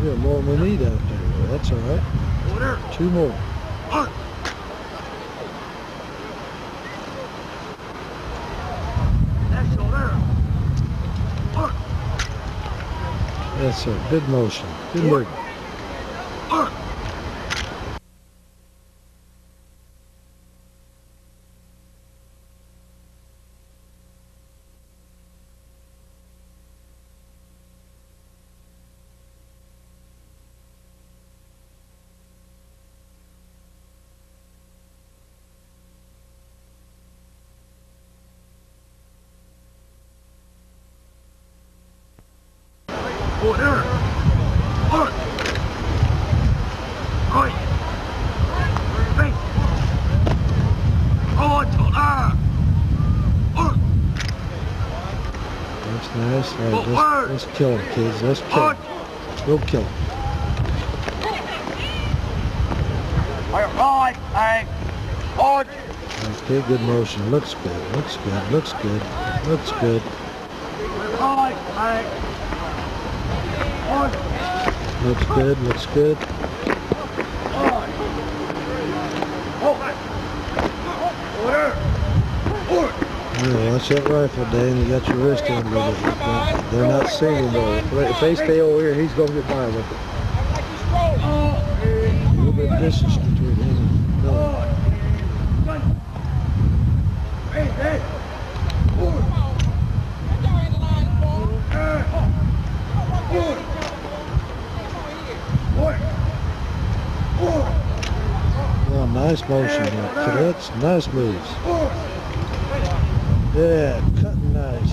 We have more than we need out there. That's all right. Order. 2 more. Next order. Yes, sir. Good motion. Good work. Order. Order. Right. Face. Order. That's nice. All right, let's kill him, kids. Let's kill him. Go kill him. Right. Order. Okay, good motion. Looks good. Looks good. Looks good. Looks good. Right. Order. Looks good. Looks good. Order. Order. Yeah, watch that rifle, Dan. You got your wrist in with it. They're not seeing though. If they stay over here, he's going to get by with it. A little bit of distance between him and Bill. Oh, nice motion there, cadets. Nice moves. Yeah, cutting nice.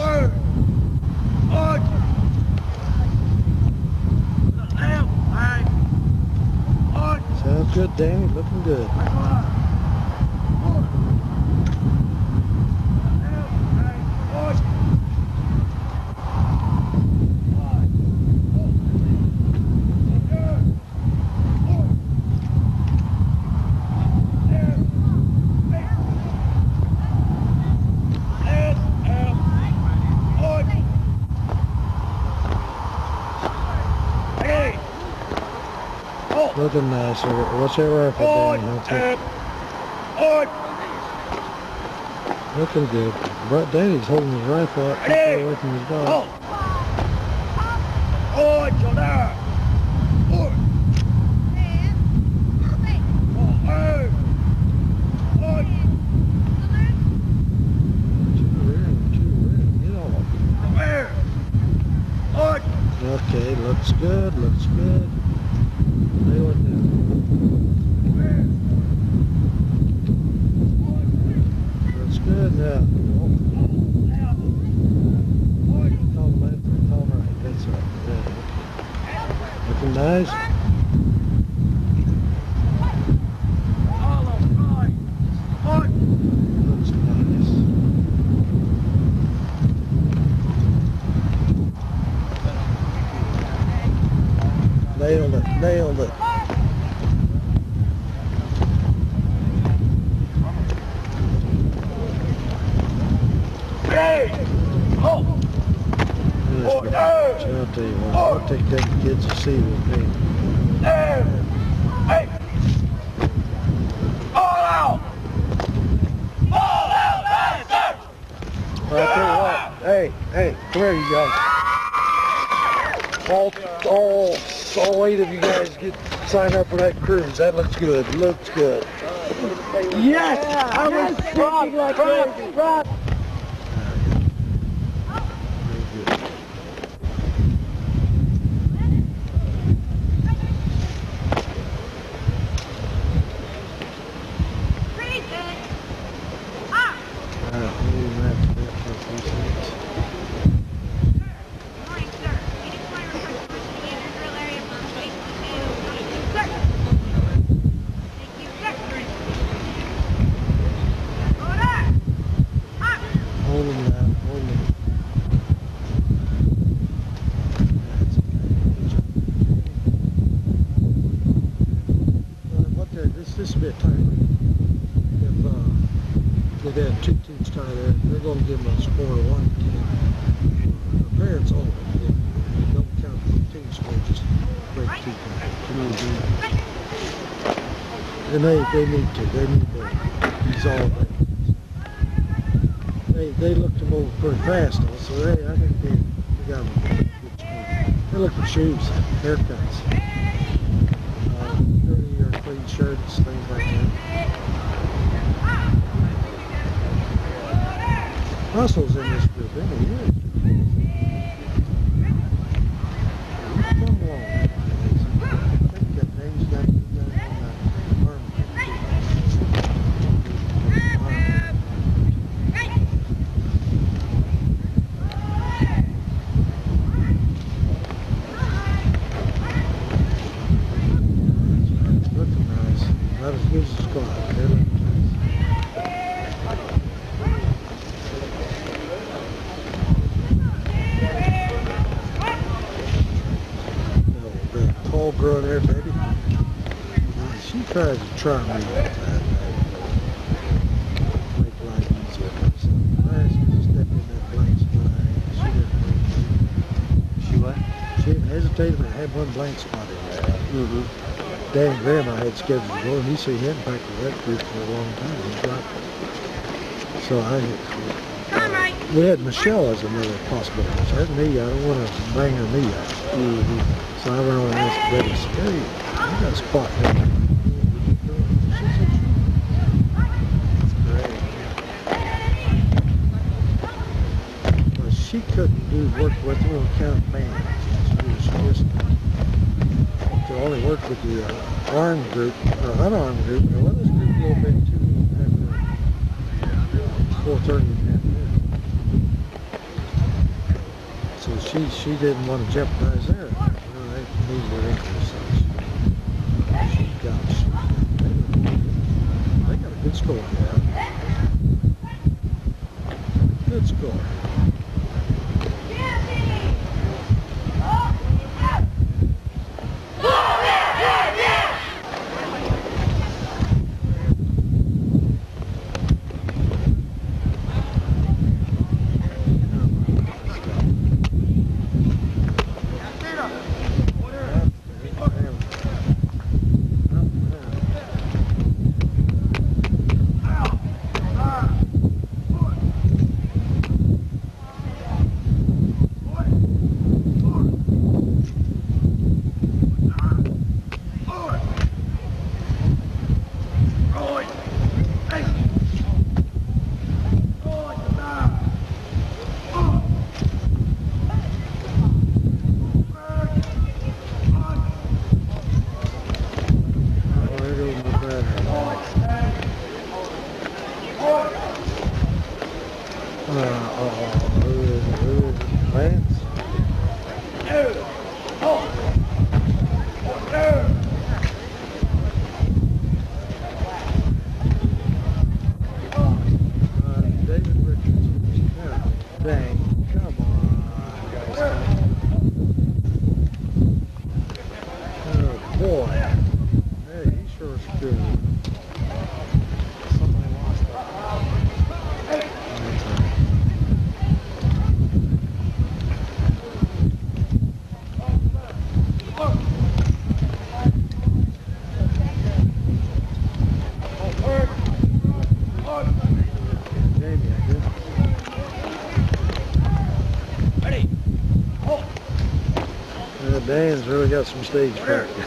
Sounds good, Danny. Looking good. Looking nice. What's that rifle, Danny? Looking good. Danny's holding his rifle up too far away from his dog. Okay, looks good. Looks good. Nail it down. That's good now. Call left or call right. That's right. Yeah. Looking nice. Looks nice. Nailed it. Nailed it. I'll tell you what, I'll take them kids to see with me. All out! All out, bastard! Well, I'll tell you what, hey, come here you guys. All 8 of you guys get signed up for that cruise. That looks good, looks good. Yes! I was thinking like crazy. This will be a timer. If they have 2 teams tie there, they're going to give them a score of 1 team. The parents only. They don't count the team score, just break too good. And they need to. They need to use all of that. They looked them over pretty fast, though, so I think they got them a good score. They look for shoes, haircuts, dirty or clean shirts, things like that. Russell's in this group, isn't he? Yeah. He's come along. I think that name's got him on the arm. Looking nice. Not as good as the squad. They're looking nice. Tall girl there, baby. She tries to try me all the time. Make life easier for herself. I asked her to step in that blank spot. She didn't move. She what? She didn't hesitate to have one blank spot in there. Mm-hmm. Dan Graham I had scheduled to go, and he said he hadn't practiced that group for a long time. He dropped it. So we had Michelle as another possibility. Her knee, I don't want to bang her knee up. Mm-hmm. So I went over and asked Betty, hey, you got a spot there. She said, sure. That's great. But she couldn't do work with her on account of band. She was just could only work with the armed group, or unarmed group, or let us group a little bit too after 4:30 in the afternoon. So she didn't want to jeopardize there. Need their interest. They got a good score now. Good score. Lance? David Richards. Dang, come on, guys. Oh, boy. Hey, he sure is good. Somebody lost that. Dan's really got some stage practice.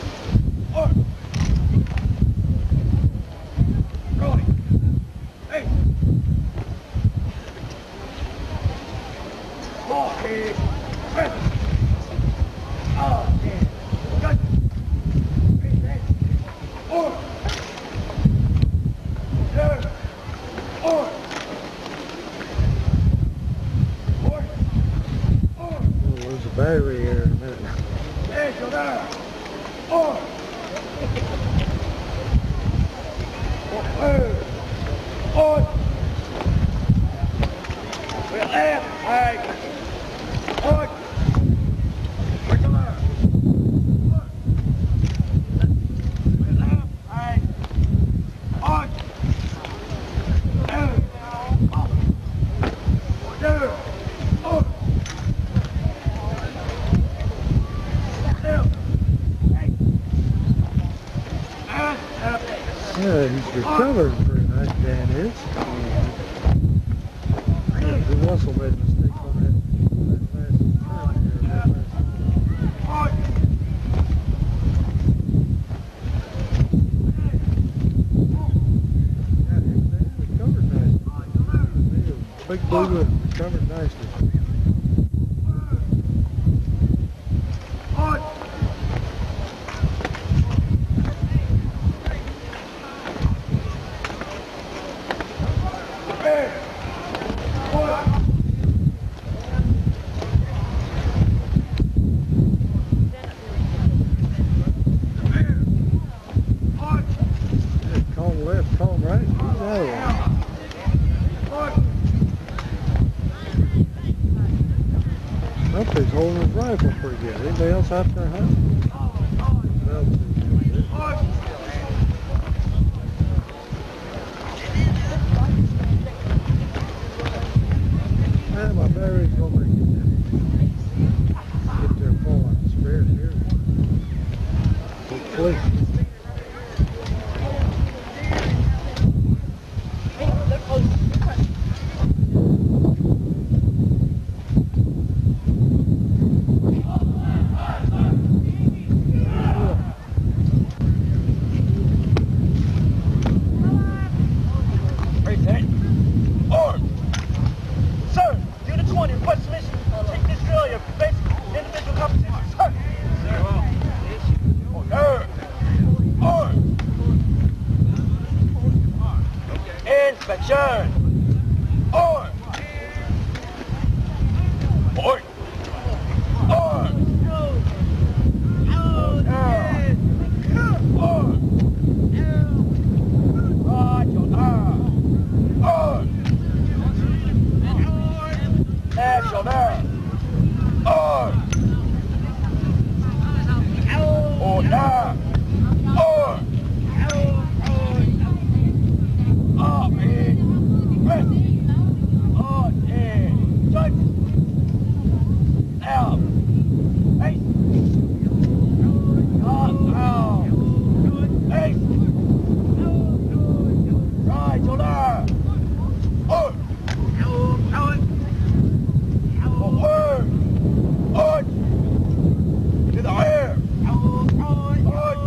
We'll lose the battery here in a minute. Yeah, he's recovering pretty nice, Dan is. The Russell made a mistake on that last turn here. That last yeah, they recovered nicely. Big Blue recovered nicely. Calm left, calm right. He's out of one. Humphrey's holding his rifle pretty good. Anybody else out there hunting? Well, my battery's gonna make it. Get there full on spare here. Hopefully. Inspection! Or! Or! Or! To the air!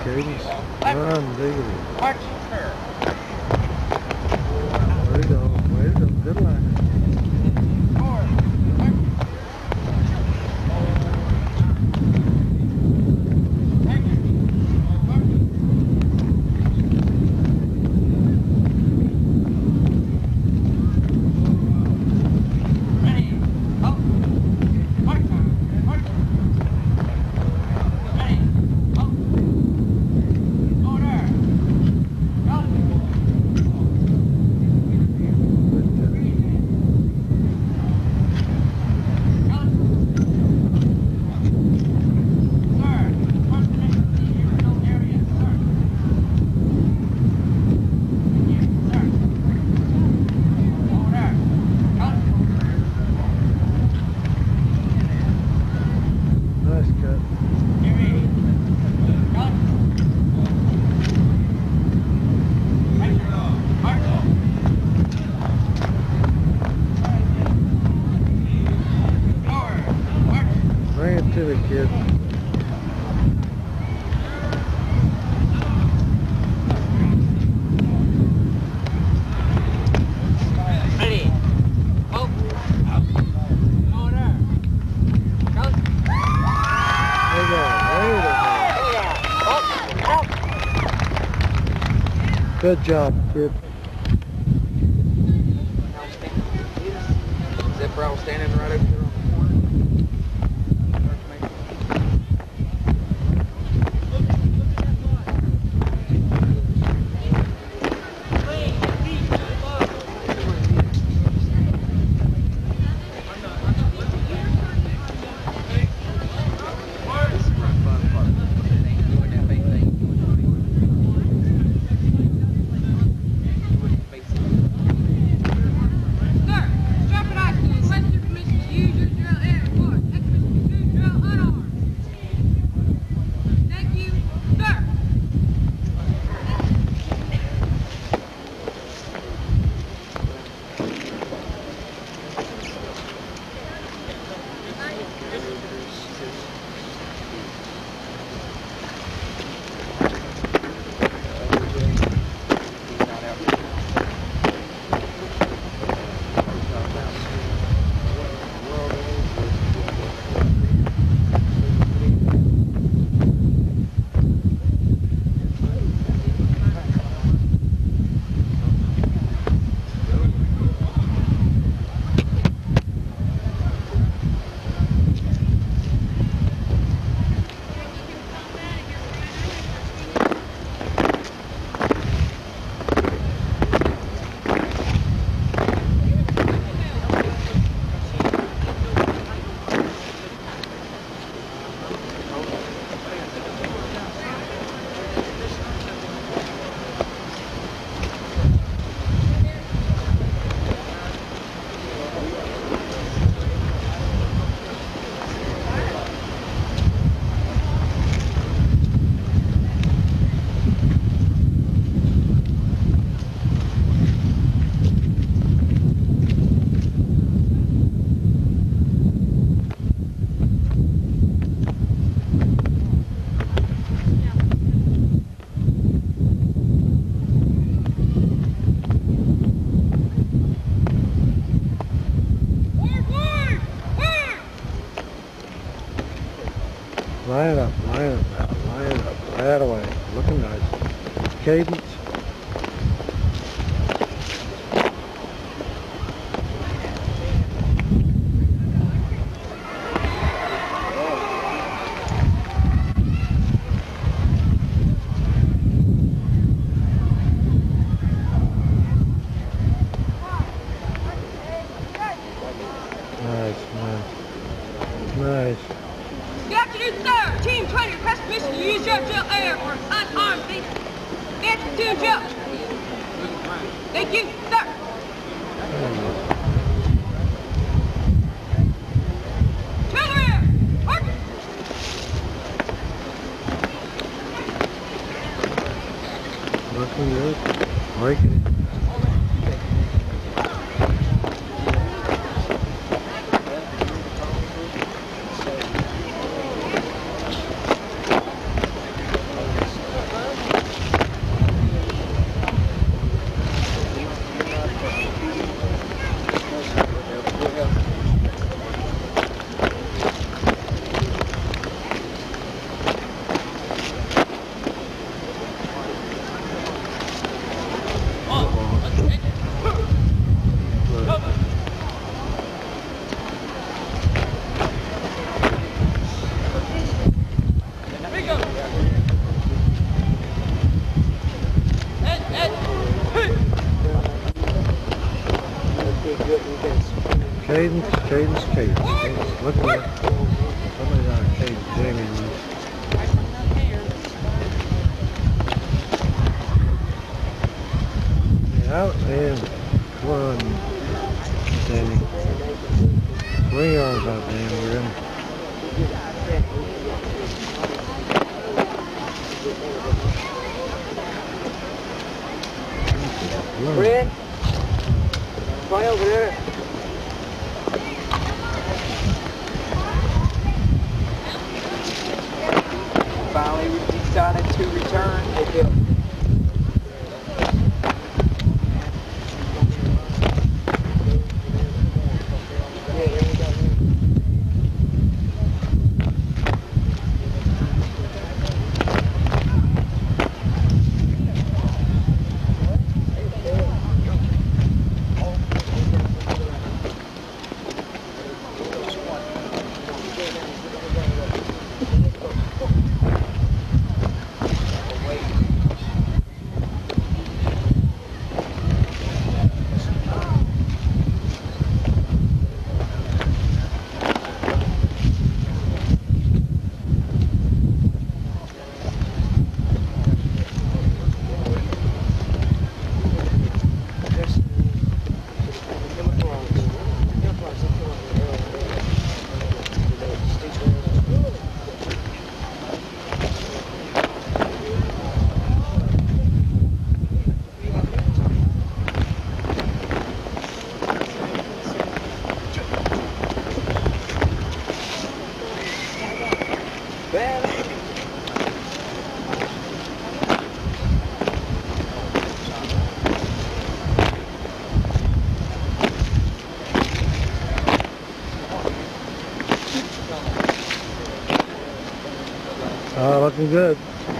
Cadence. Run, diggity. March, sir. Way to go. Way to go. Good line. Forward. Thank you. Ready. Up. March. March. Ready. Up. Order. Up. Nice cut. Bring it to me, kid. Ready. Up. Order. Go. Way to go. Good job, kid. Zipper, I was standing right over there on the corner. Line it up, line it up, line it up. That away. Looking nice. Cadence. Nice, nice. Nice. Good afternoon, sir. Team 20 request permission to use your drill area for unarmed anti-cartoon drill. Thank you, sir. Drill area. Mark. Looking good. Breaking it. Cadence. Look at that. Somebody's on a cage. Jamie Reese. Out and come on, Danny. Swing your arms out, Danny. We're in. Red, right over there. Finally, we decided to return. Looking good.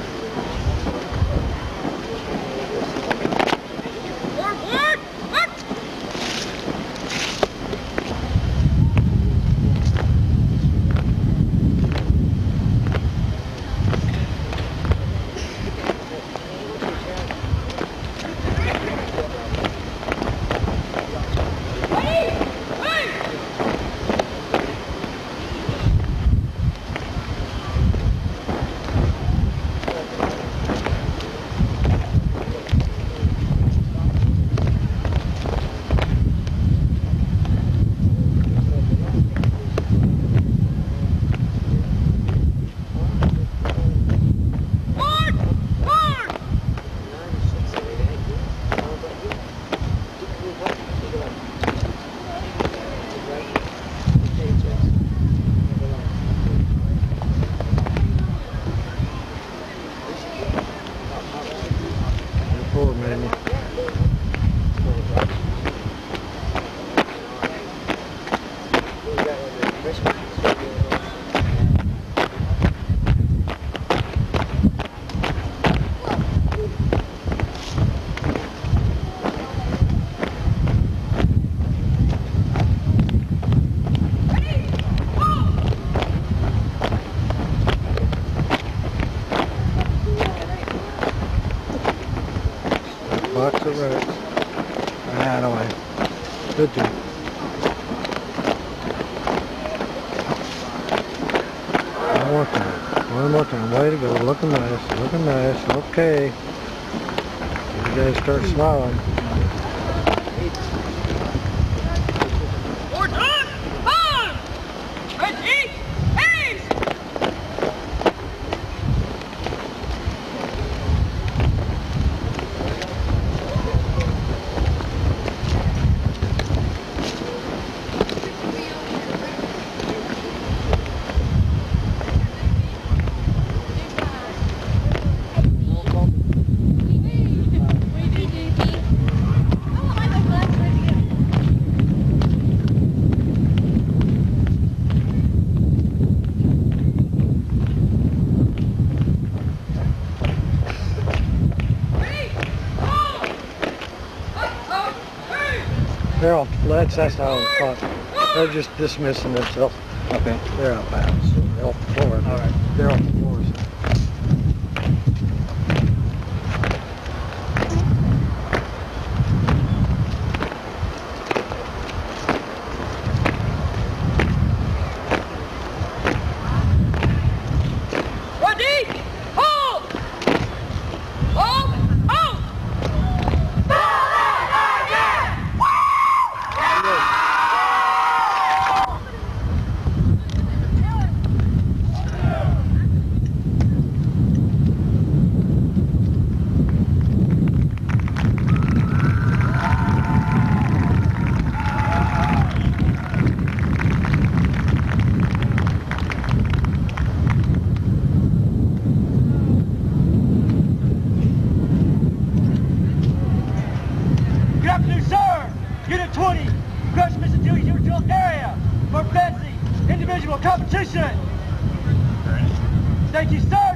Box of reds. Right away. Good job. One more time. Way to go. Looking nice. Okay. You guys start smiling. We're done! On! Ready? Ace! Harold, that's how it's caught. They're just dismissing themselves. Okay. They're out of bounds. They're off the floor. All right. They're off the floor. individual competition. Thank you, sir.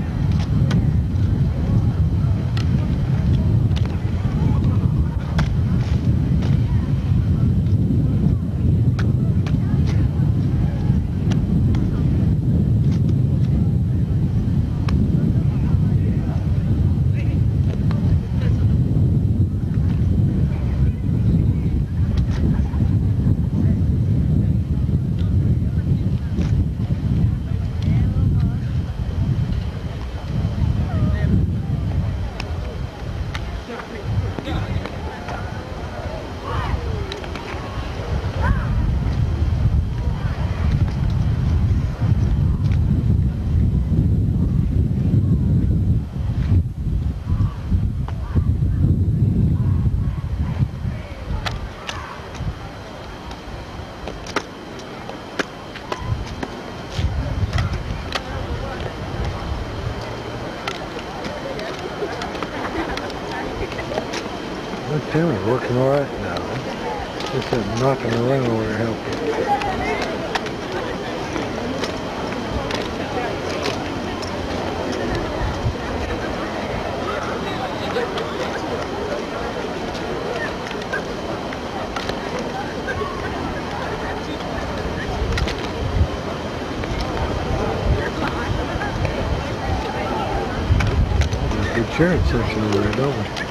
That camera's working all right now. Just that knocking around over there helping. Good cheering section over there, don't we?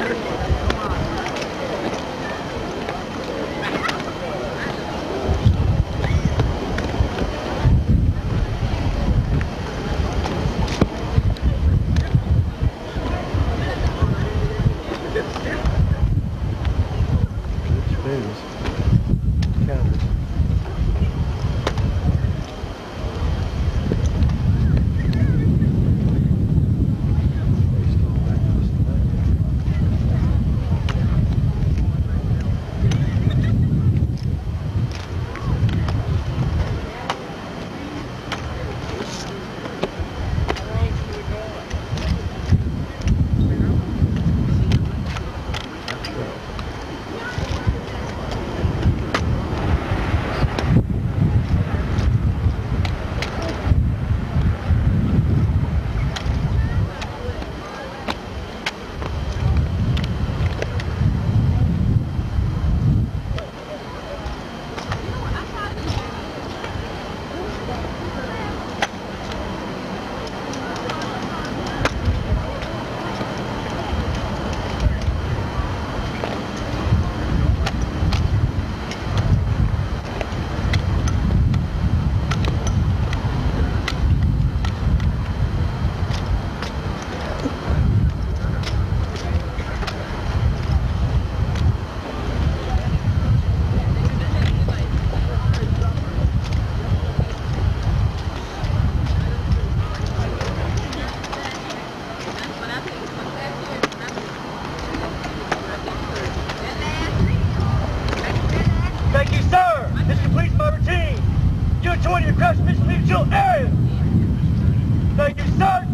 Thank you, sir. This completes my routine. You enjoy your crash mission mutual area. Thank you, sir.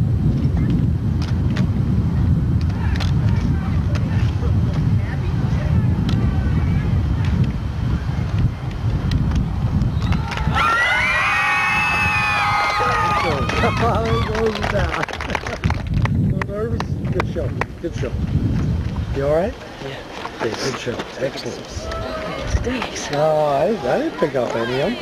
No nervous? Good show. Good show. You all right? Yeah. Okay, good show. Excellent. Stinks. No, I didn't pick up any of them.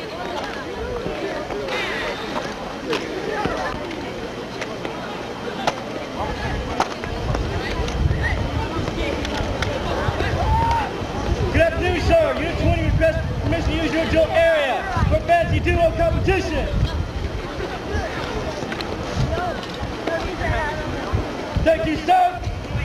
Good afternoon, sir. Unit 20 requests permission to use your drill area for fancy duo competition. Thank you, sir.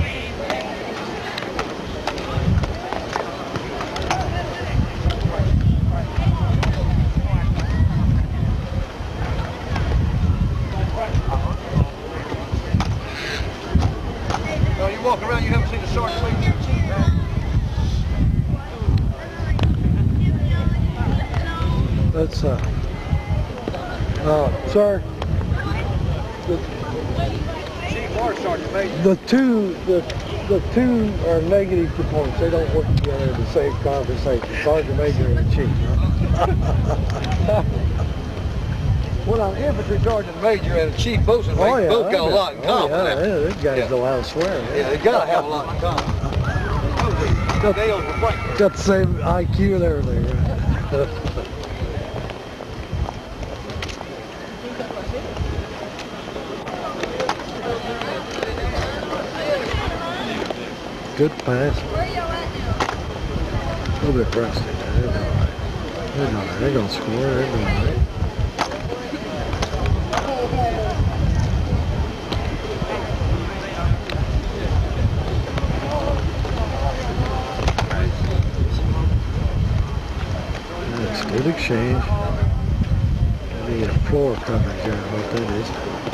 So you walk around, you haven't seen the sergeant leave your team, man. That's sir. Chief or Sergeant Major. The two are negative components. They don't work together in the same conversation. Sergeant Major and the chief. Huh? Well, an infantry sergeant major and a chief bosun mate both got a lot in common. Yeah, these guys know how to swear. Yeah, they gotta have a lot in common. Got the same IQ and everything. Right? Good pass. A little bit rusty. They're gonna score. They're doing right. That's good exchange. I need a floor coverage there. What that is.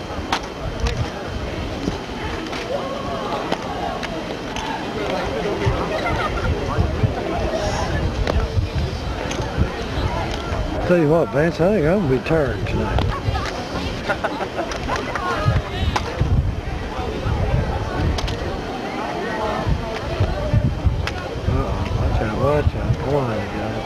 Tell you what, Vance, I think I'm gonna be tired tonight. Watch out, come on, you guys.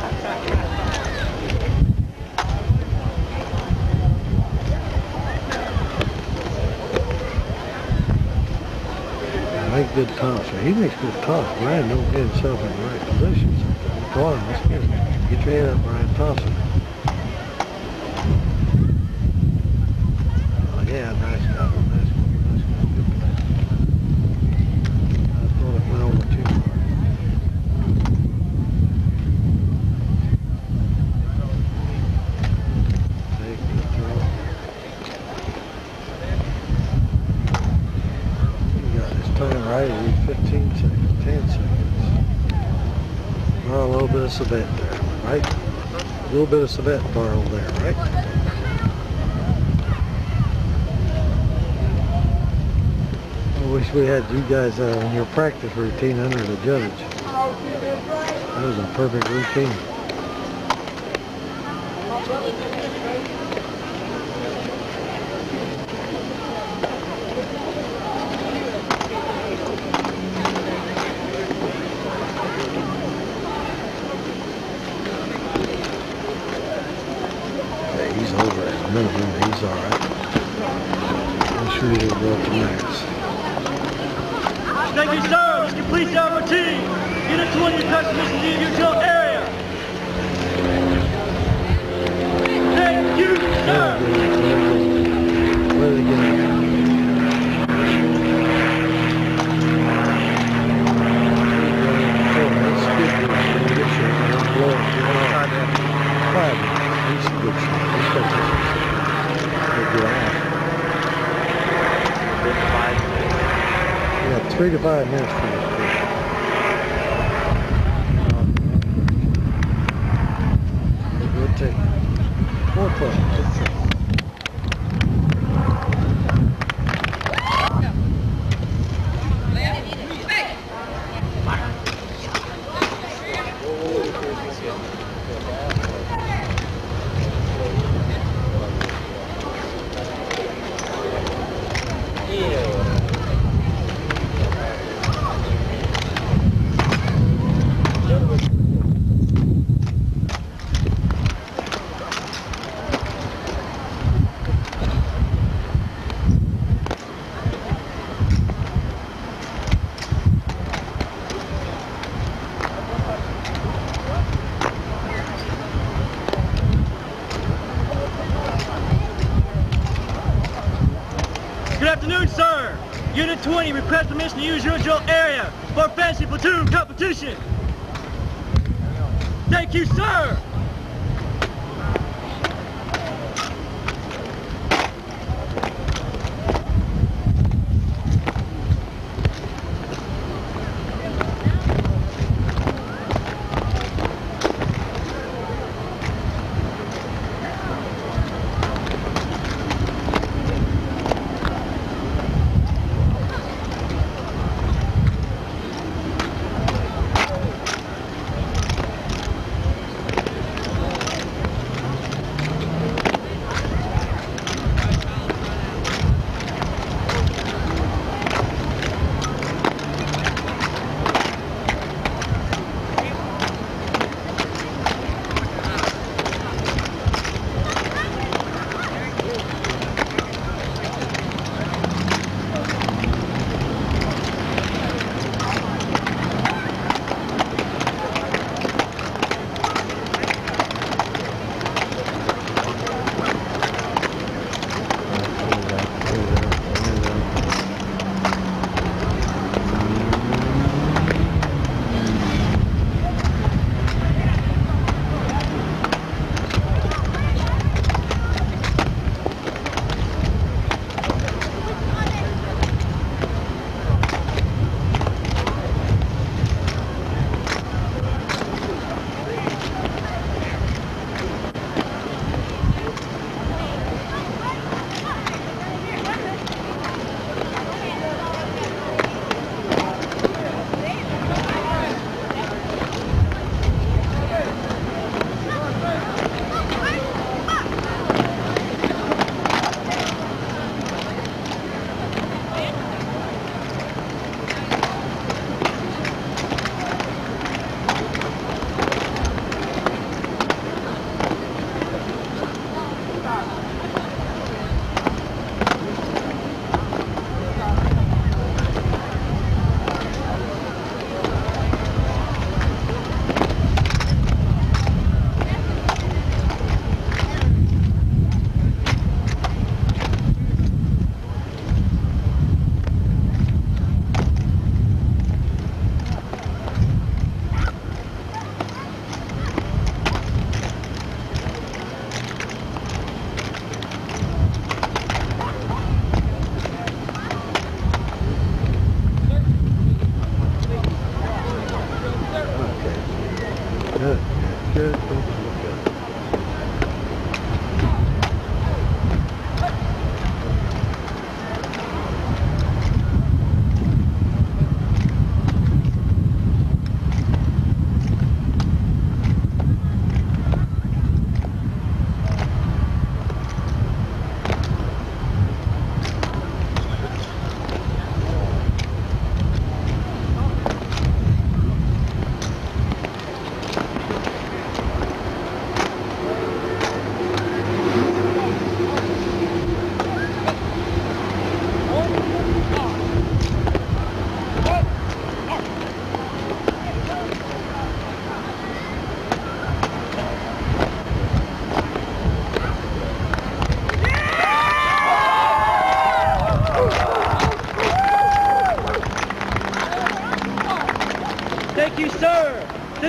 Make good toss. He makes good toss. Brian don't get himself in the right positions. Go on, let's get it. Get your head up, Brian. Toss it. Oh, yeah, nice job. Nice one. Good play. I thought it went over too far. Take the throw. You got this time right. 15 seconds, 10 seconds. Well, a little bit of cement there. Right? A little bit of cement bar over there, right? I wish we had you guys in your practice routine under the judge. That was a perfect routine. He's over at minimum. He's all right. I'm sure he'll go up to max. Thank you, sir. This completes our routine. Unit 20 request permission to leave your drill area. Thank you, sir. Where they get it? Oh, that's good. Good shot. Blow it. He's a good shot. He's got this. He'll get off. Yeah, 3 to 5 minutes for this. Good take. 4 Good afternoon, sir. Unit 20 request permission to use your drill area for fancy platoon competition. Thank you, sir.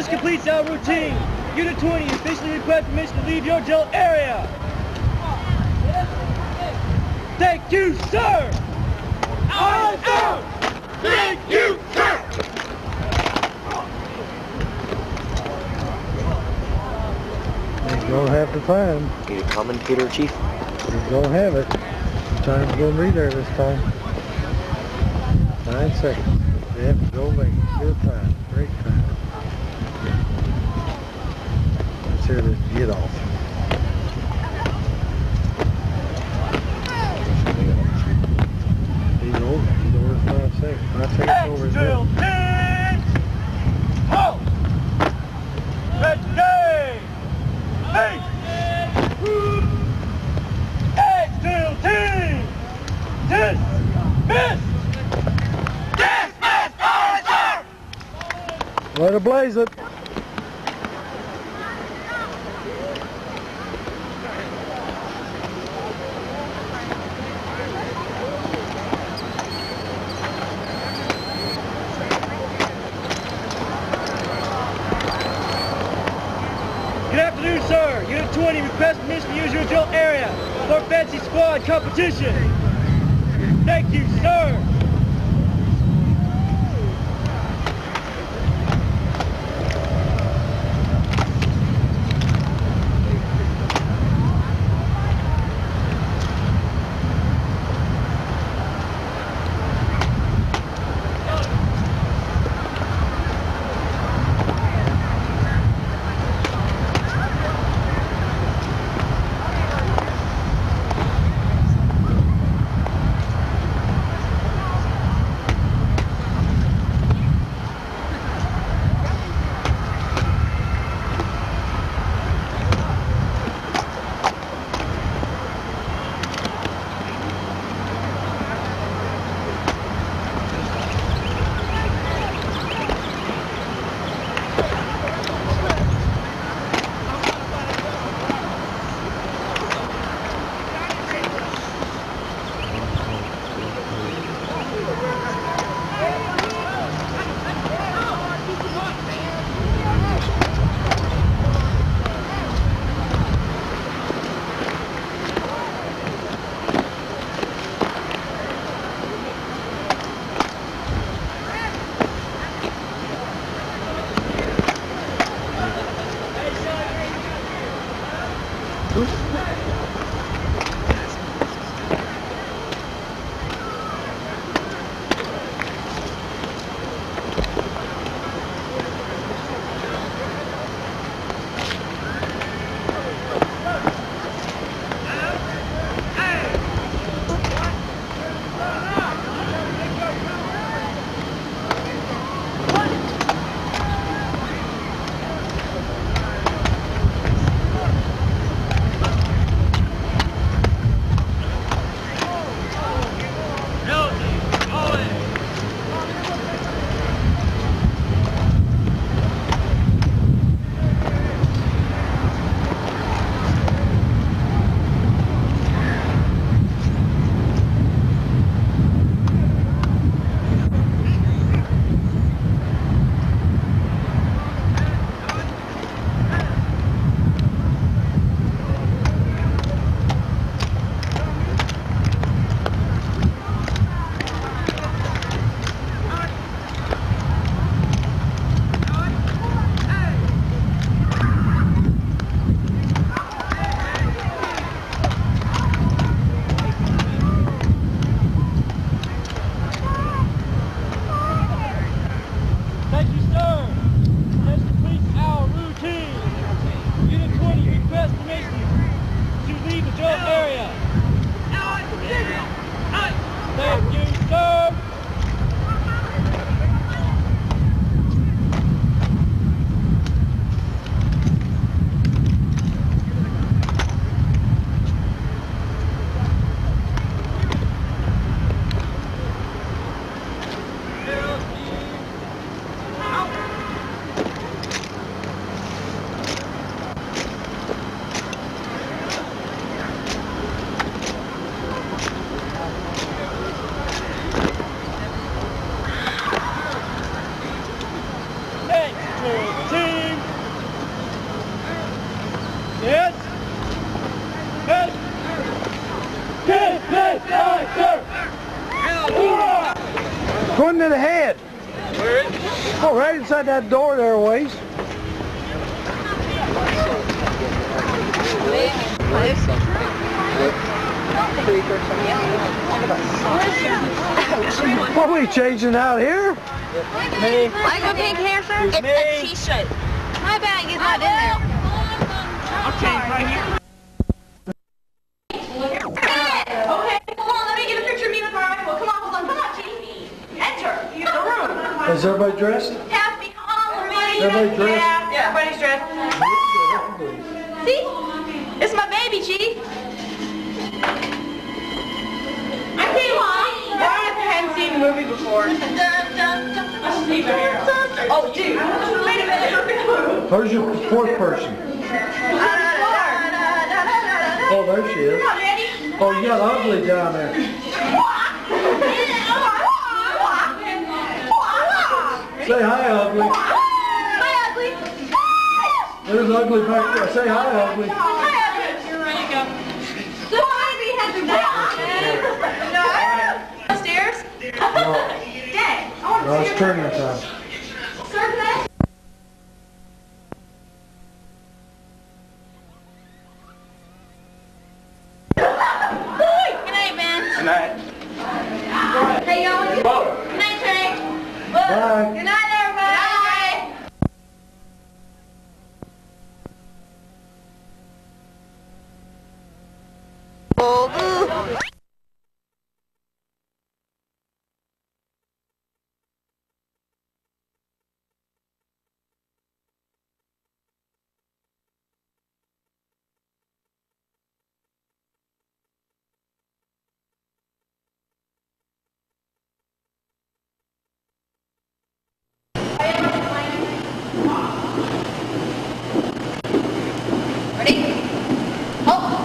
completes our routine. Unit 20, you officially request permission to leave your jail area. Thank you, sir! I am! Thank you, sir! You don't have to find. Need a commentator, Chief? You don't have it. Time's gonna be there this time. 9 seconds. Yep, go make good time. Great time. Let's hear this get off. He's over. He's over 5 seconds. 5 seconds over his Drill head. team! Halt! Ready! Hey! Drill team! Dismiss! Dismiss! Order! Let her blaze it. Good afternoon, sir. Unit 20 request permission to use your drill area for fancy squad competition. Thank you, sir. Going to the head. Where is it? Oh, right inside that door there a ways. What are we changing out here? Me. I got pink hair, sir? It's Me. a t-shirt. My bag is not in there. I'll change right here. Okay, come on, let me get a picture of me in the car. Well, come on, hold on, come on, Chief. Enter the room. Is everybody dressed? Have me on me. Everybody dressed? Yeah, everybody's dressed. See? It's my baby, Chief. I came on. Why if you hadn't seen the movie before? Oh, dude. Wait a minute. Where's your fourth person? Oh, there she is. Ready? Oh, you got ugly down there. Say hi, ugly. Hi, ugly. There's ugly back there. Say hi, ugly. So maybe had to no. Upstairs? No, Dang. I want to no, see it's your turning time. Sir, can I? Good night, man. Good night. Hey, y'all. Good night, Trey. Bye. Good night, everybody. Bye. Ready? Oh.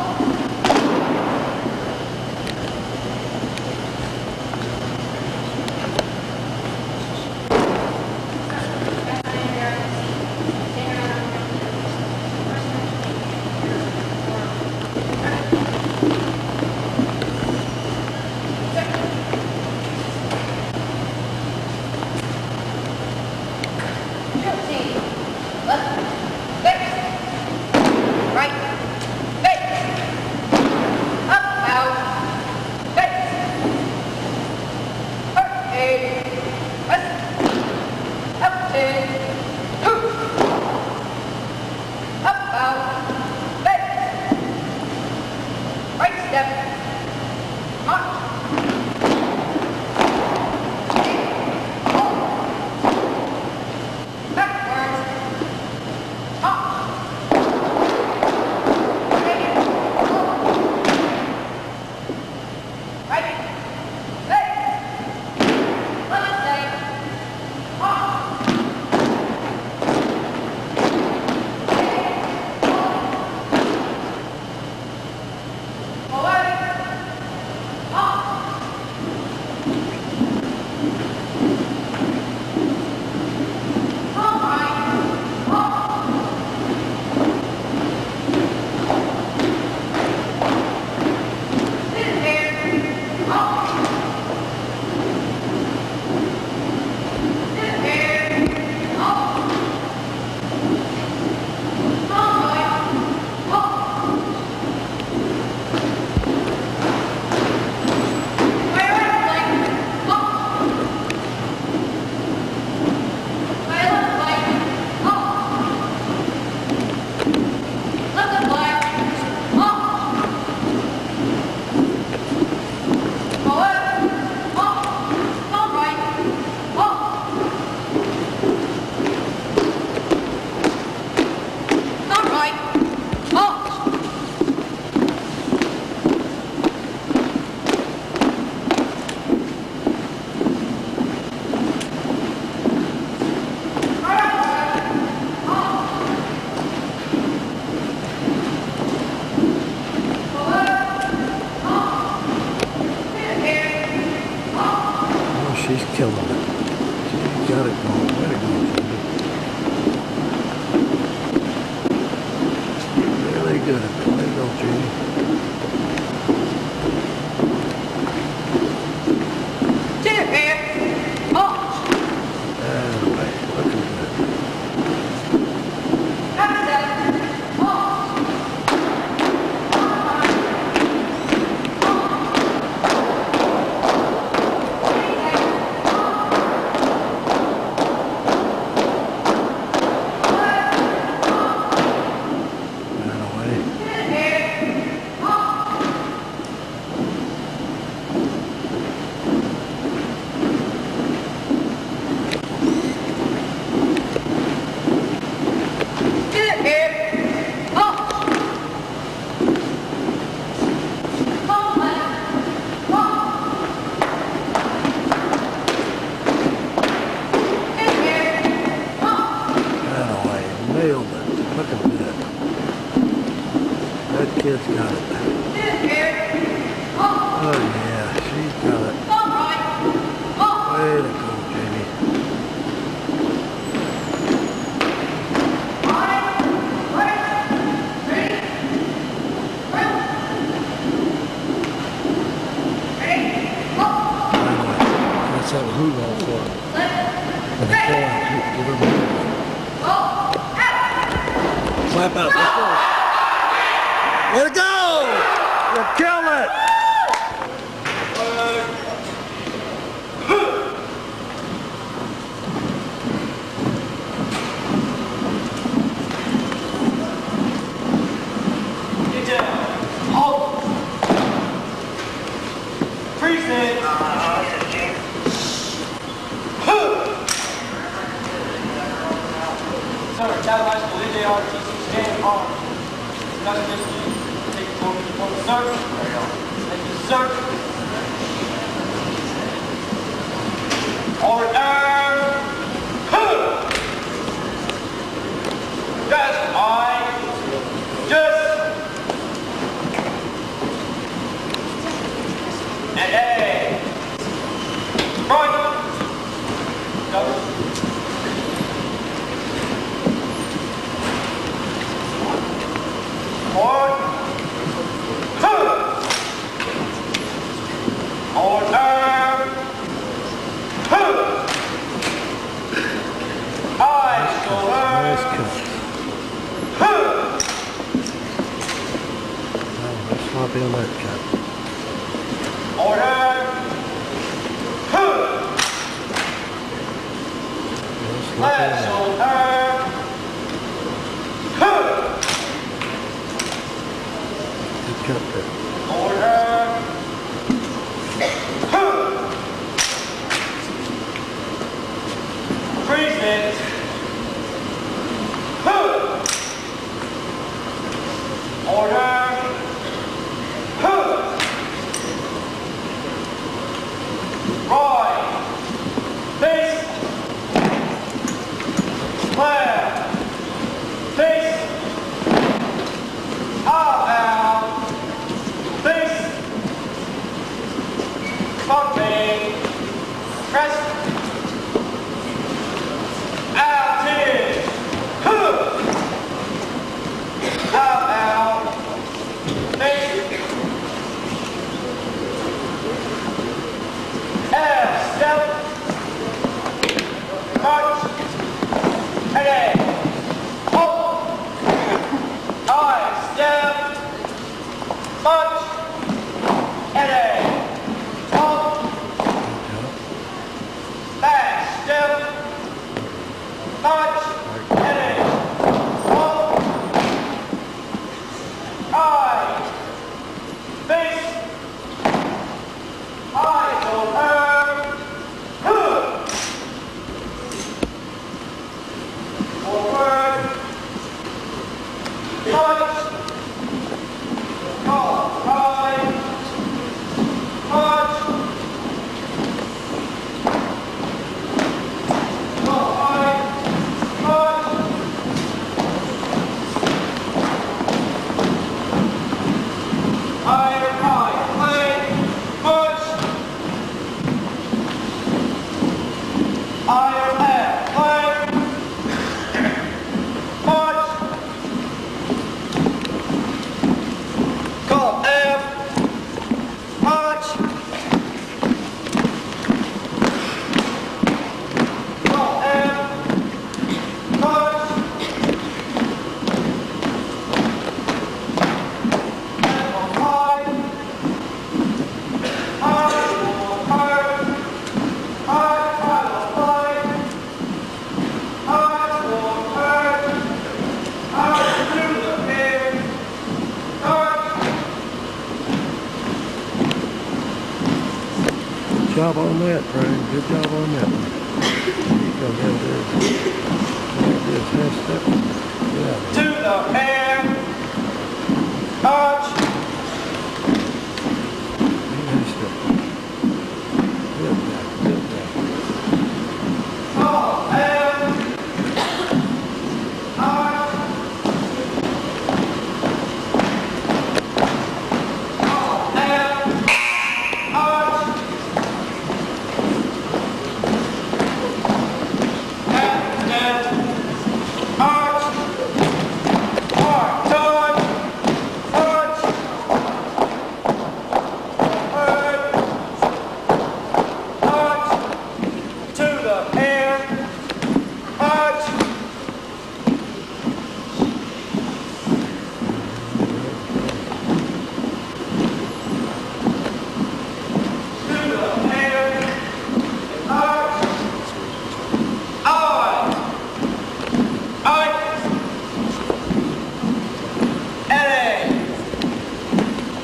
She's killing it. She's got it going. Way to go, Judy. Really good. Way to go, Judy. Sit here. heat on for it. And they pull out, give them a heat. Slap out, let's go. Way to go! You killed it! Catalyzed LJRTC stand hard. Nothing just take it over the sir. Thank you, sir. Order. Just and A. Front. Double. Order. Nice cut. Let's sloppy on that cut. Order. Left shoulder. Good cut there. Order. Freeze it. Order. Right. Face. Left. Face. Up out. Face. Bumping. Press. Out in. Up out. Face. F. Step. March. Head. Up. I. Step. March. Head. Up. Back. Step. March. Head. Up. I. Face. I. Over. Forward. Punch. Call. Right. Punch. Call. Right. Punch. Iron high. Play. Punch. Iron left. Play. Punch. Call F. Punch. Call F. Punch. F5. Good job on that, Brian. Good job on that one. You come down there. Just half step. Yeah. To the pair. Punch. Half step. Good back. Good back. Call F. Punch. Call F. Punch. F. Punch. Mark. Touch. Punch.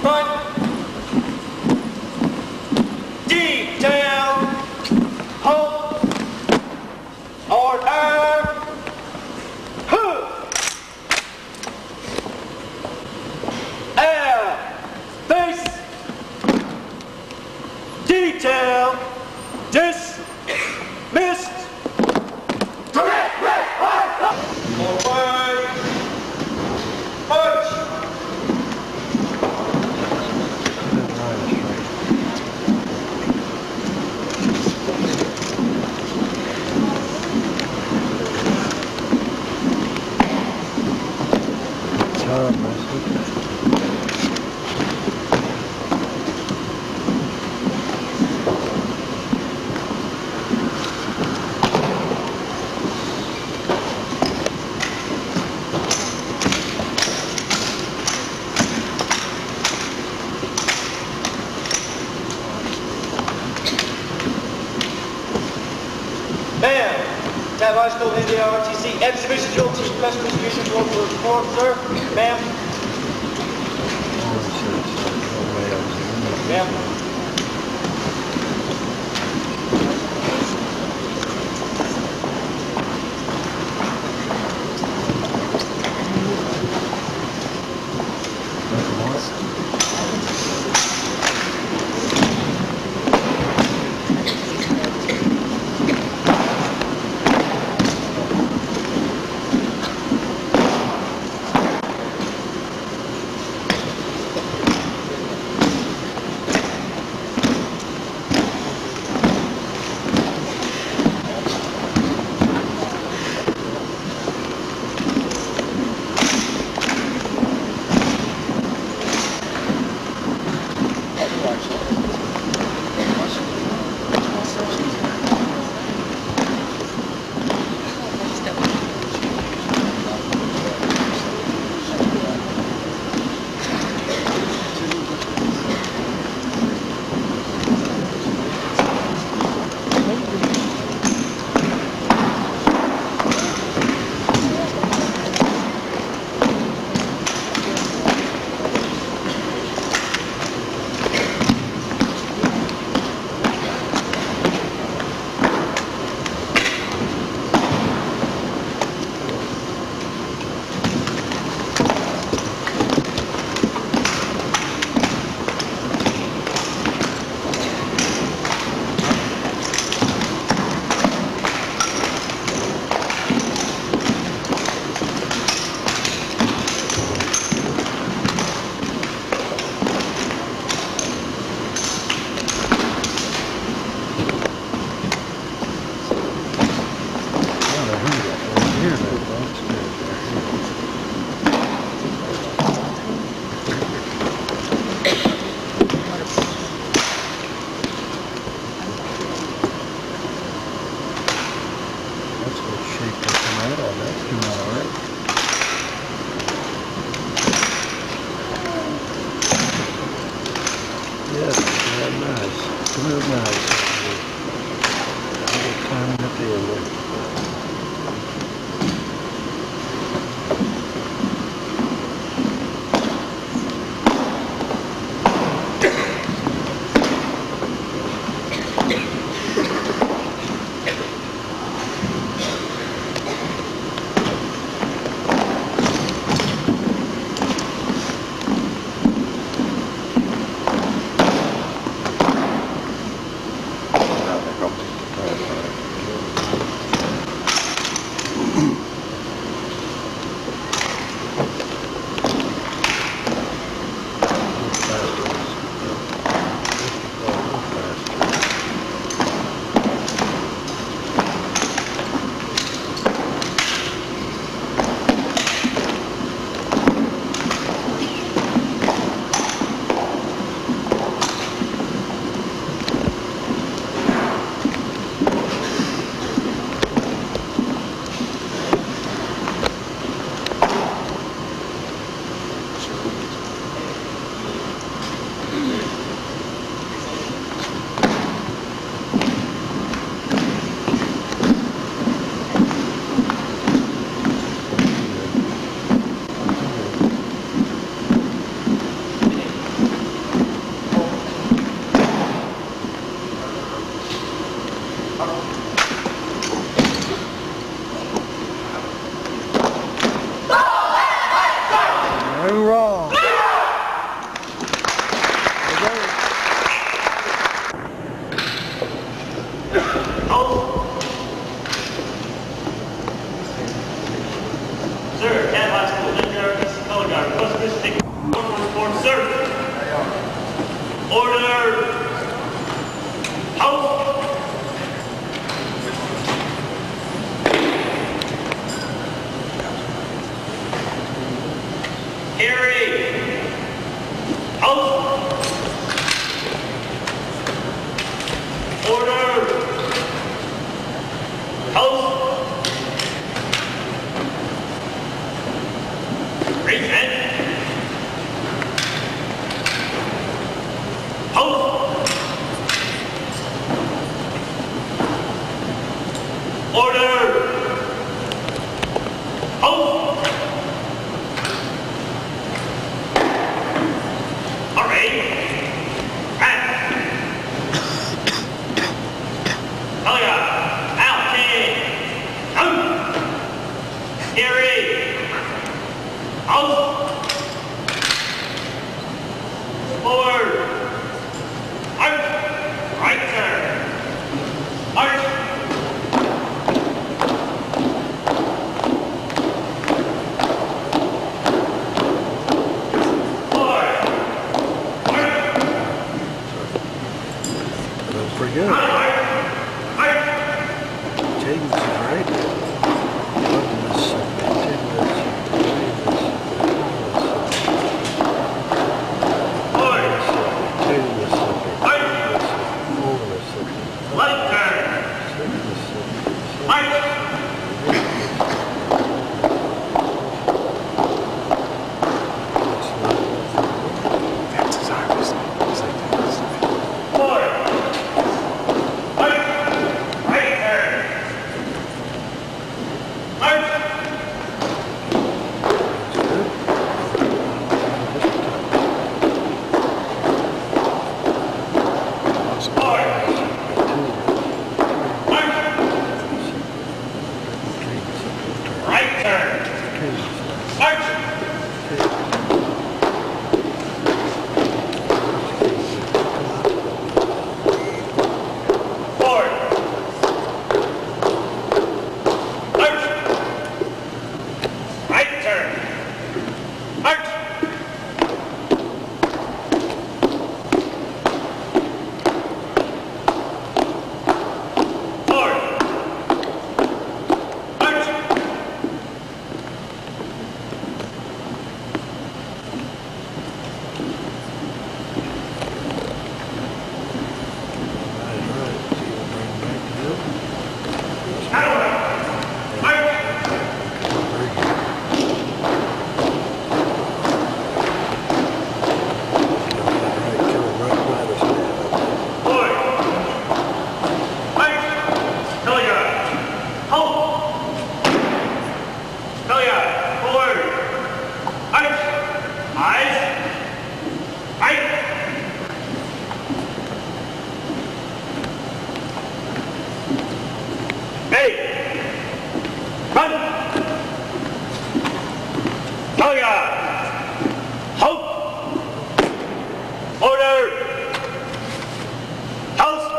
front. Detail. Halt. Order. Huh. Air. Face. Detail. Dismissed. Forward. March. Ma'am, have I still in the RTC exhibition drill team press distribution drill for form, sir? Ma'am? Ma'am? Real nice. Good time at the end there. Order! Halt! Carry! Halt! Order! Halt! Present! Halt! Order! Halt! All right. Right. Oh yeah. Out. Out. Gary. Out. Forward. Out. Right turn. Out. Pretty good. Cadence is right. Left turn. Right. Right turn. March. Forward. March. Right turn. March. Forward. March. Order! House!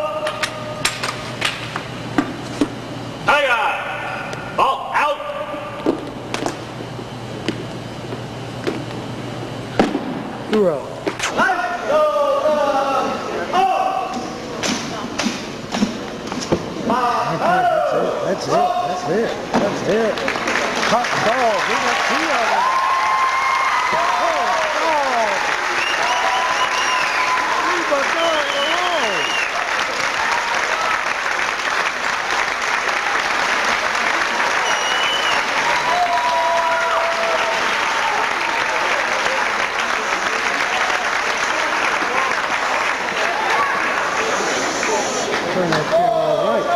Tiger! Ball out! Hero. That's it. Hot dog. We got two of them. Oh, dog. Leave a dog alone. Turn that tail all right.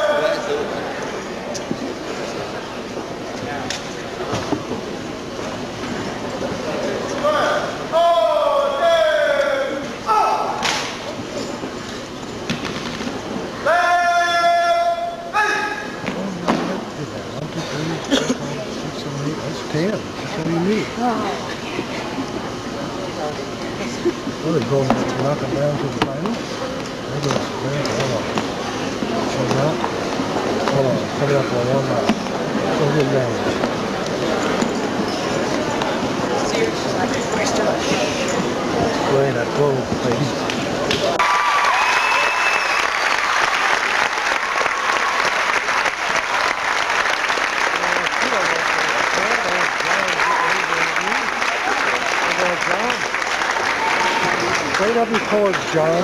That's 10. That's all you need. Well, they're going to knock them down to the final. They're going to hold on. Shut up. Hold on. Coming up on one mile. Go get down. Go in that close place. Straight up your cords, John.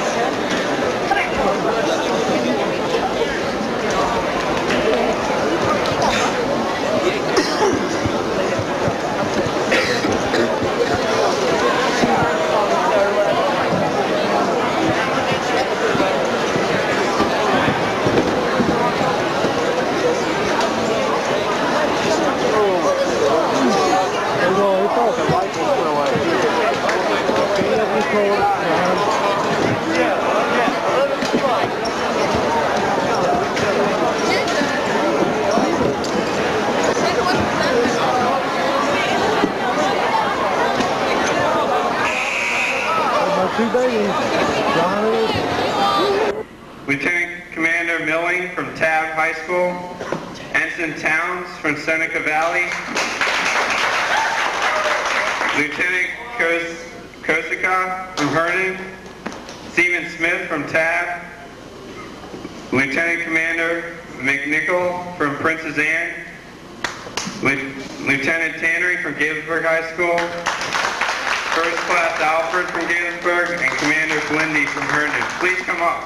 Lieutenant Commander Milling from Tabb High School, Ensign Towns from Seneca Valley, Lieutenant Kosika from Herndon, Stephen Smith from Tabb, Lieutenant Commander McNichol from Princess Anne, Lieutenant Tannery from Gaithersburg High School, First Class Alfred from Gaithersburg, and Commander Lindy from Herndon. Please come up.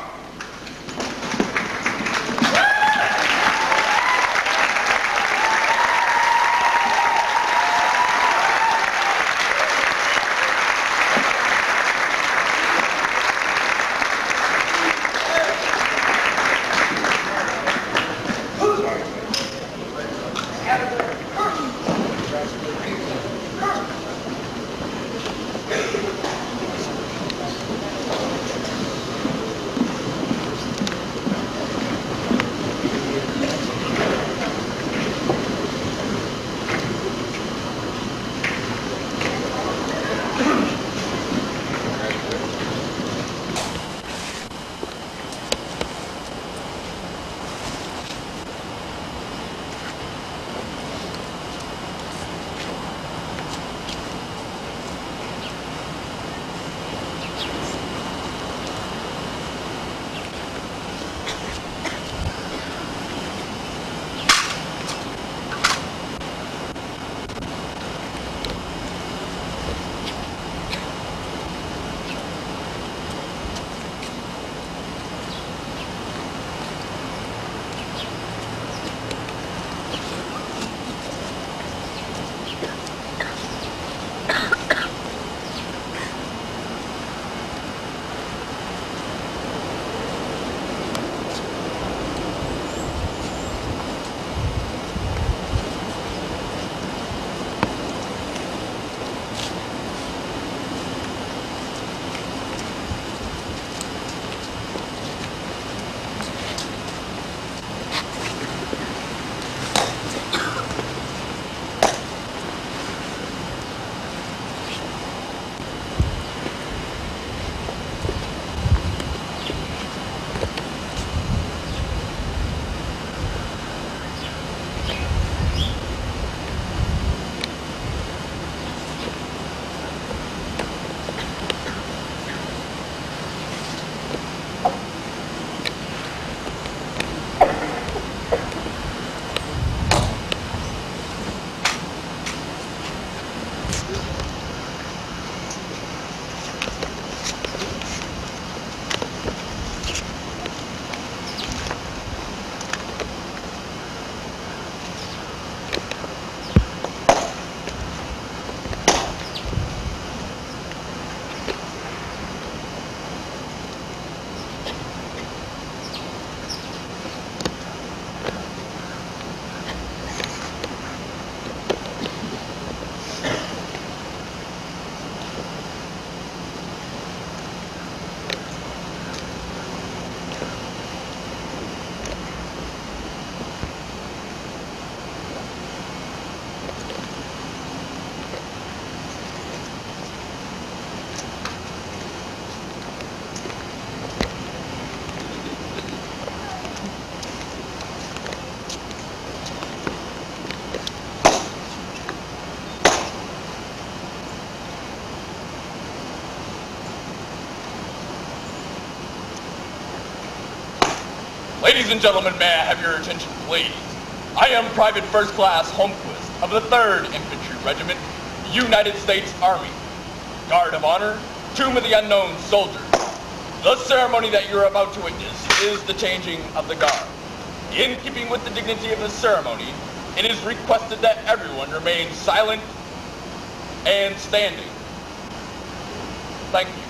Ladies and gentlemen, may I have your attention, please? I am Private First Class Holmquist of the 3rd Infantry Regiment, United States Army. Guard of Honor, Tomb of the Unknown Soldier. The ceremony that you're about to witness is the changing of the guard. In keeping with the dignity of the ceremony, it is requested that everyone remain silent and standing. Thank you.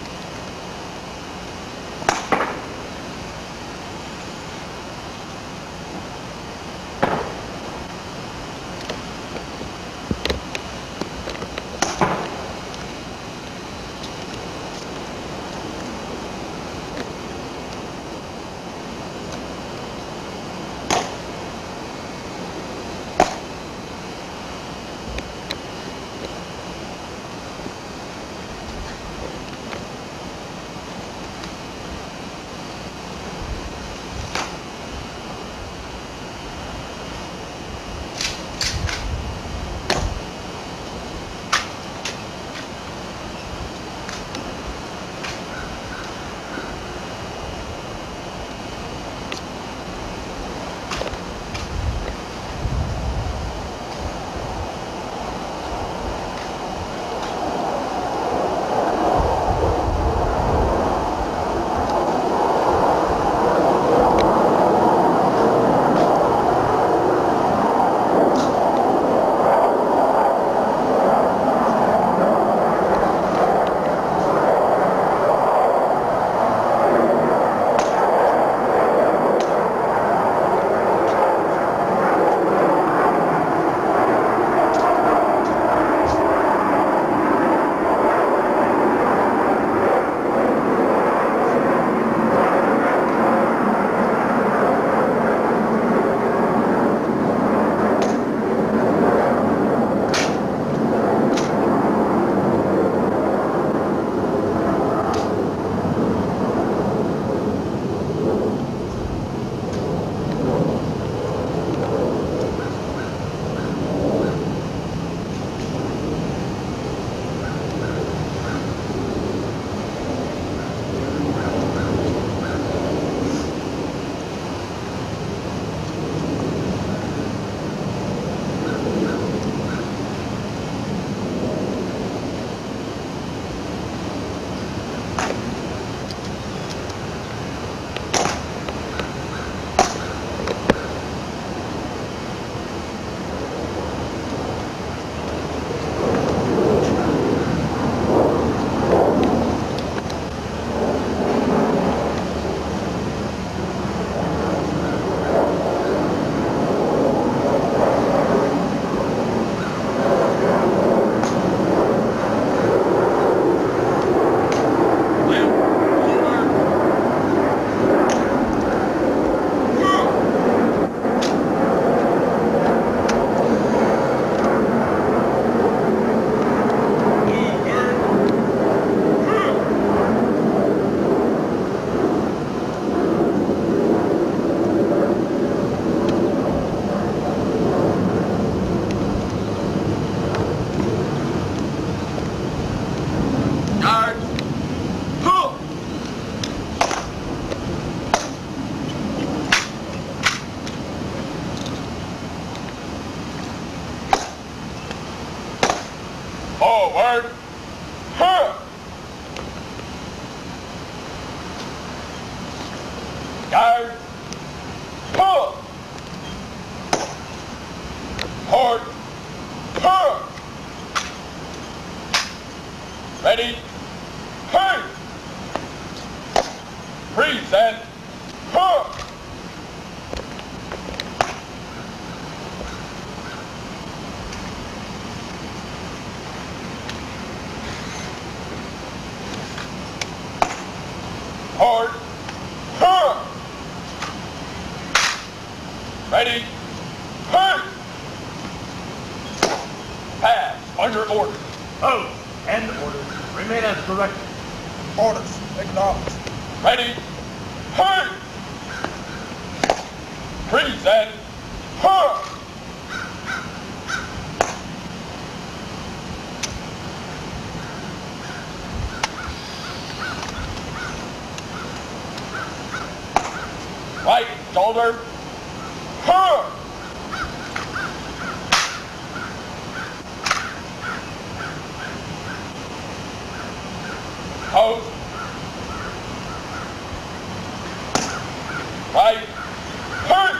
Forward. Guard. Pull. Port. Ready. Hey. Present. Hard. Ready. Pass. Under order. Oh, and orders. Remain as directed. Orders. Acknowledged. Ready. Present. Right. Shoulder. Huh. Pose. Right. Hurt.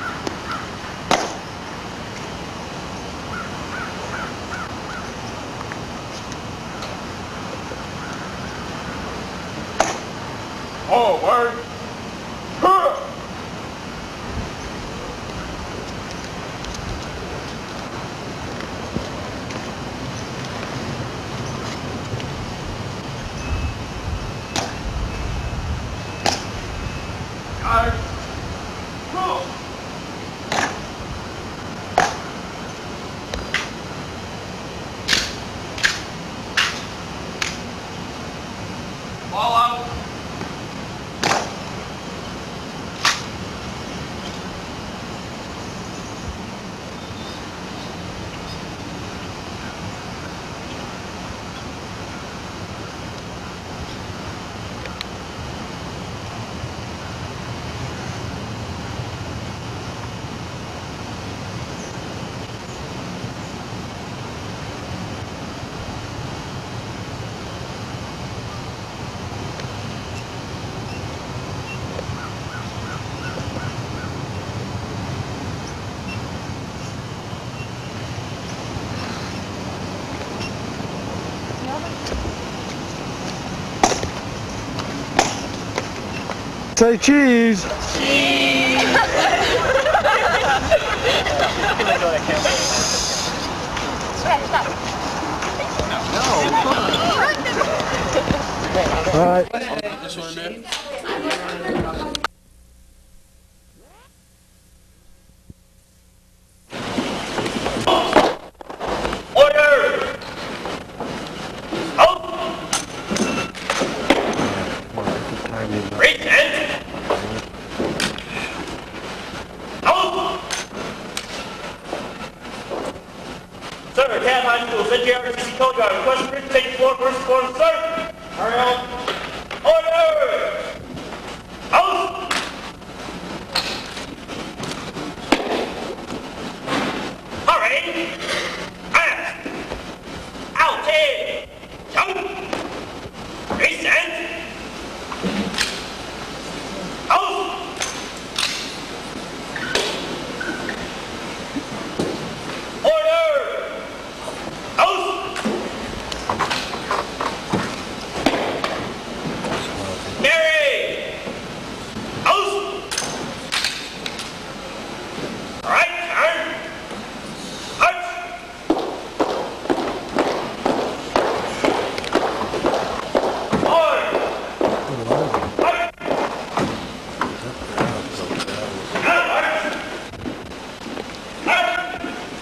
Forward. Huh. Guard. Pull. Ball out. Say cheese. All right. This one there. Order! Out! Present! Out! Sir, Cat High School, St. RCC Coast Guard, request written take floor first form, sir! Hurry up! Order! Out! Hurry! Fast! Out! In! Jump! Present! Out! Order! Out! Mary! Out! Right turn! Out! Forward! Out! Outward! Out!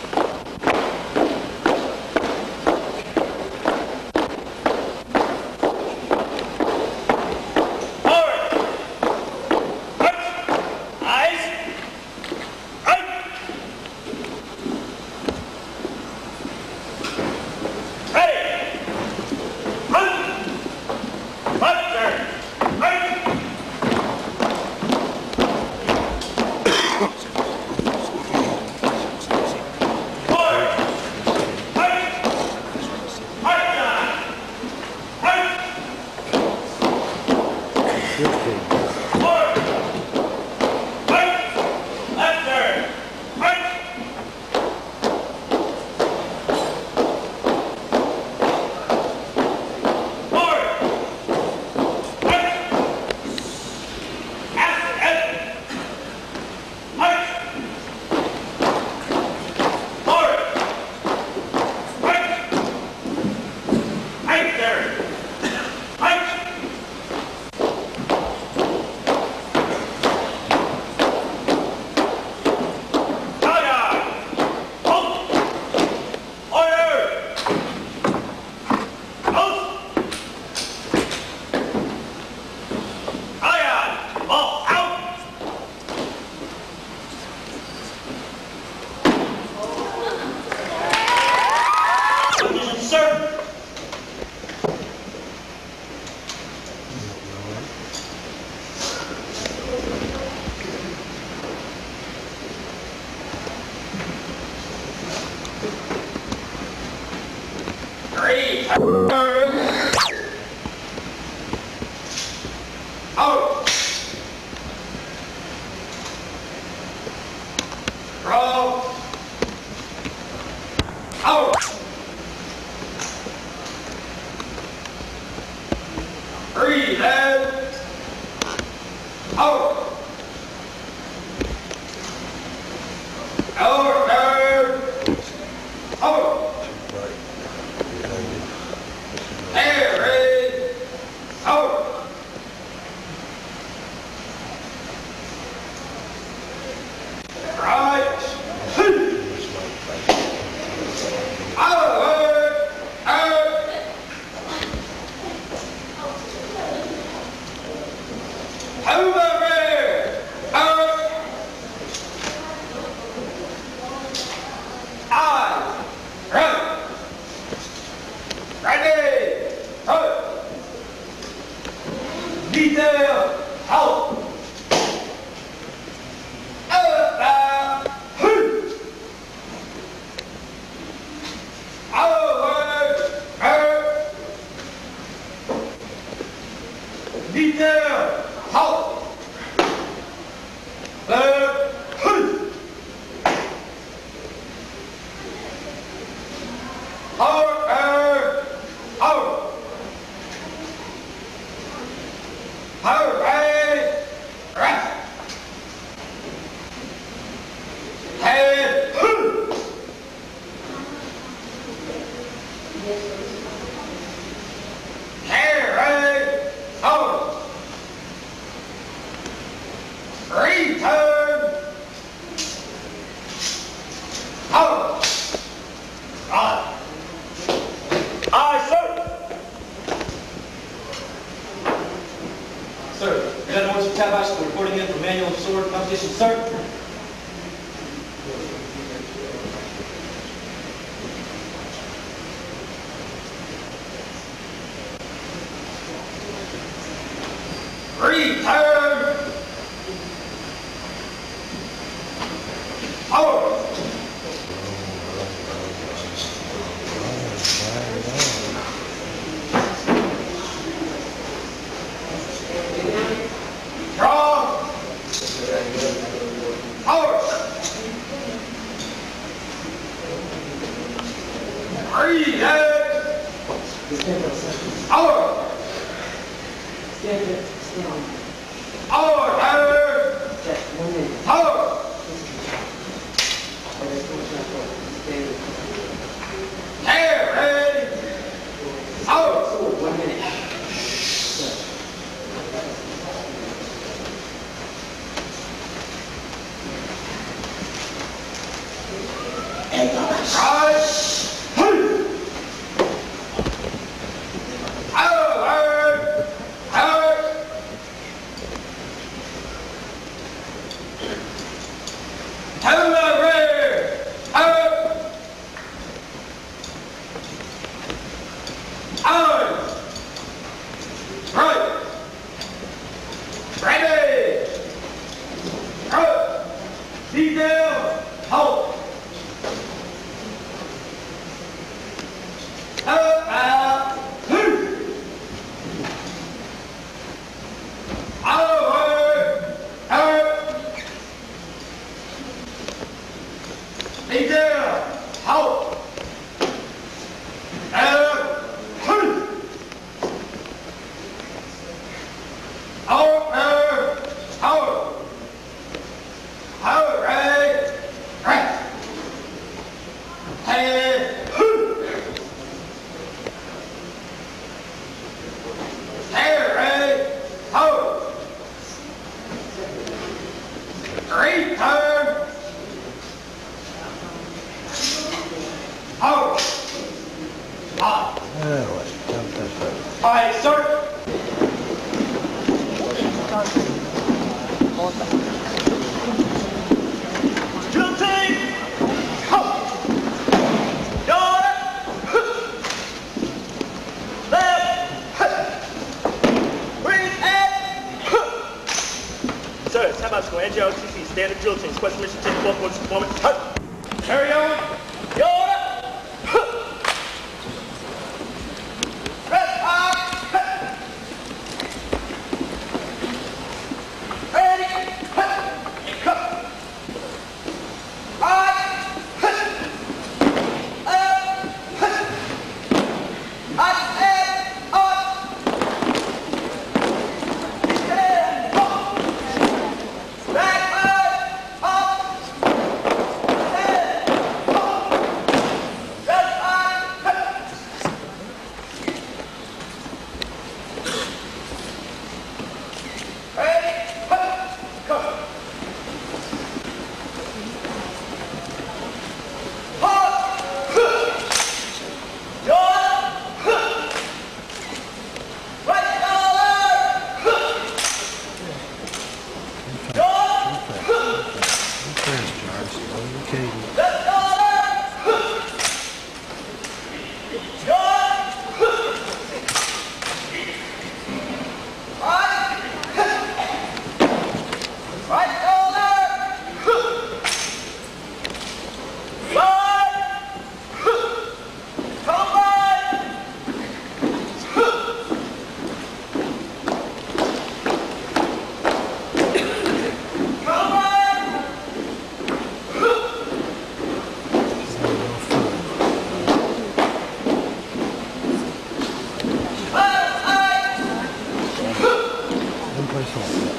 Forward! Out! Eyes! Out! Ready! Run! Left turn! Out! Forward! Out! Hard time! Out! Forward! Out! Left turn! Out! Forward! Out! After head! Out! Forward! Out! Right there! Out! Out. Roll. Out. Breathe in. Out. Out. Out. Air. Out. Right. Detail. Out. Detail. Halt. Sir, Gunner Morris Tabash, reporting in from manual sword competition, sir. Return! Forward! Draw! Forward! Breathe in! Forward! Order! Forward! Carry! Forward! 1 minute. Alright, sir. Drill team. Sir, it's Tabash School, NJROTC, standard drill team. Quest mission take 4 points performance. Carry on. it's all set.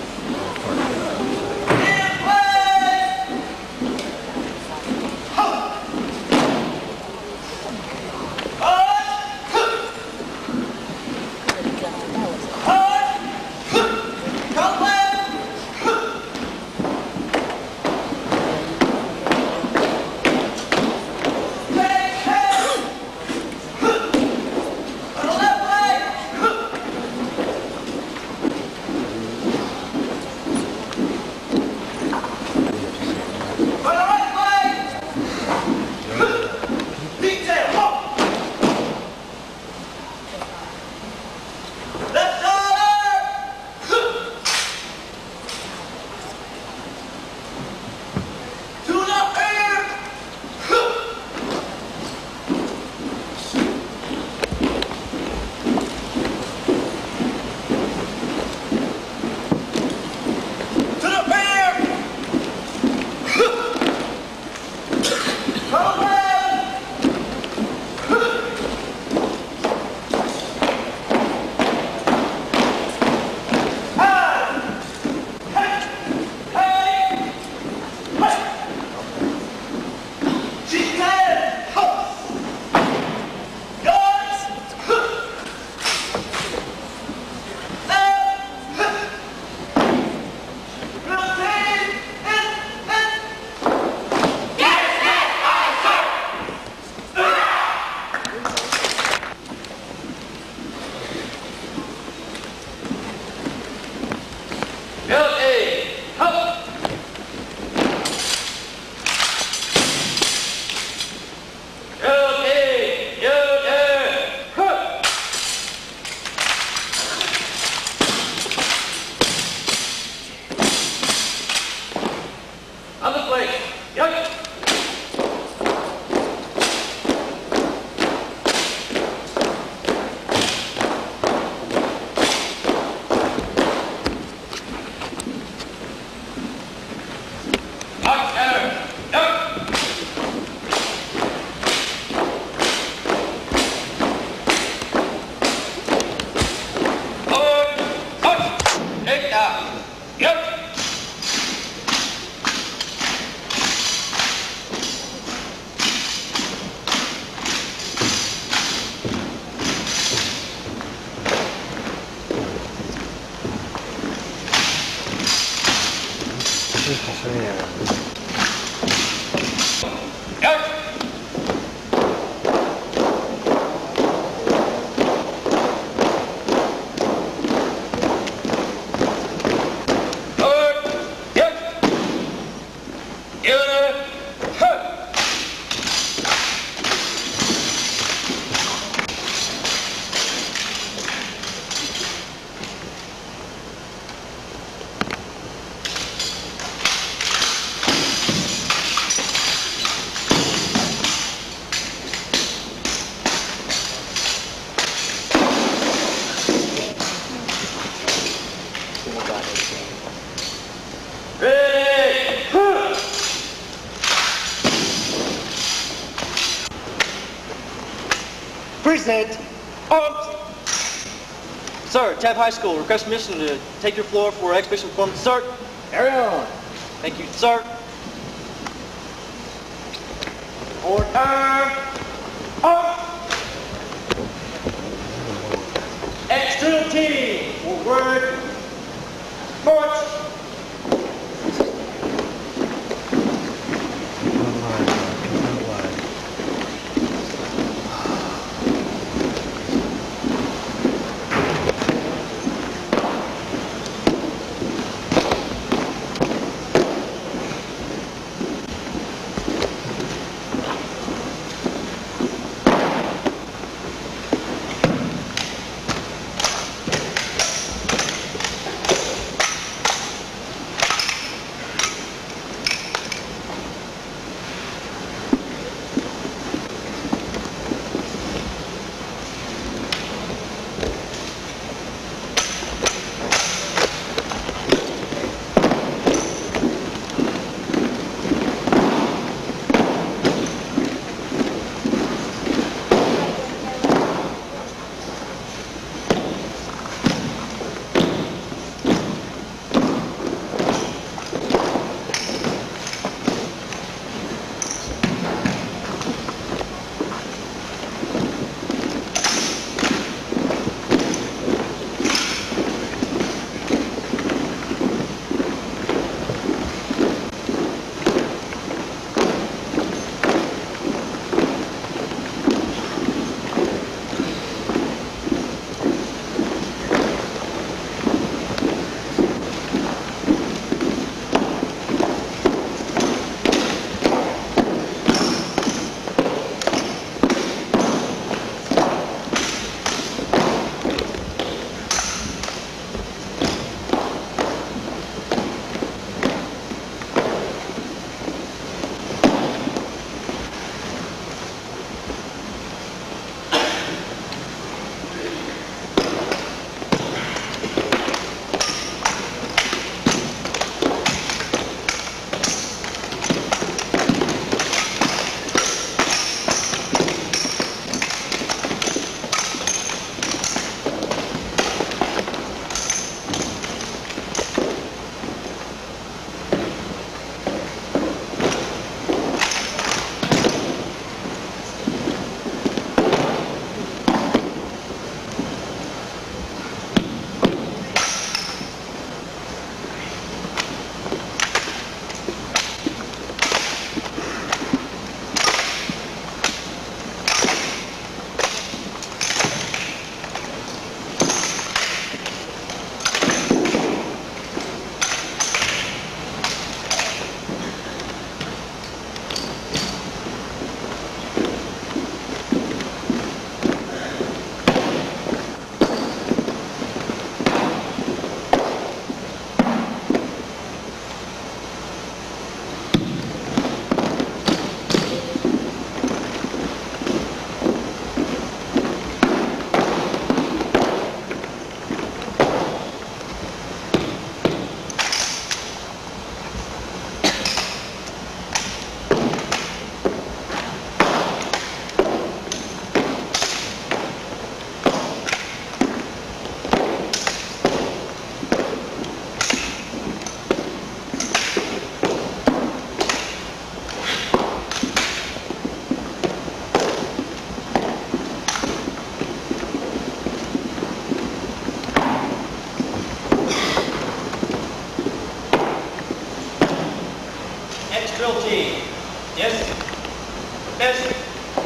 Present. Arms. Sir, Tabb High School, request permission to take your floor for exhibition performance. Sir, carry on. Thank you, sir. Order. Arms. External team, forward. March. drill team. Yes. Yes.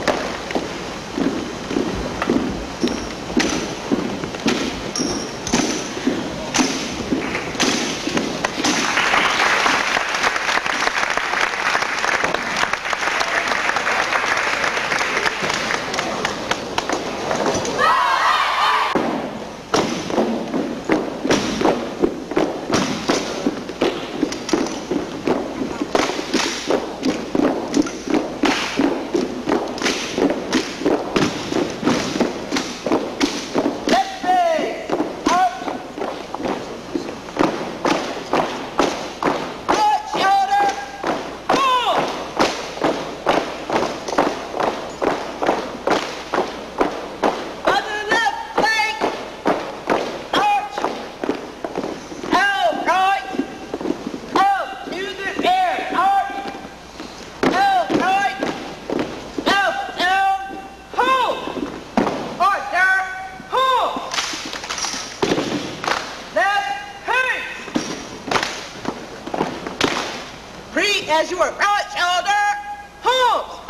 As your right shoulder, halt.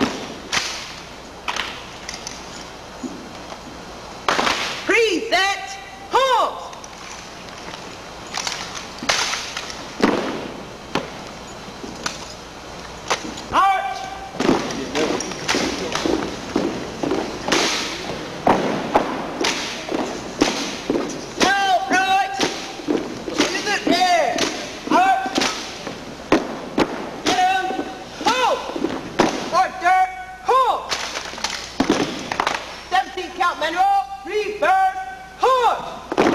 Preset, halt. Arch. Now right to the air. Arch. Count manual, reverse, halt!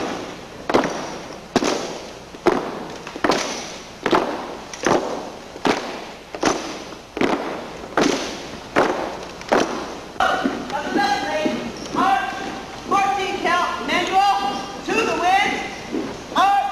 On the left lane, arch, 14 count manual, to the wind, arch!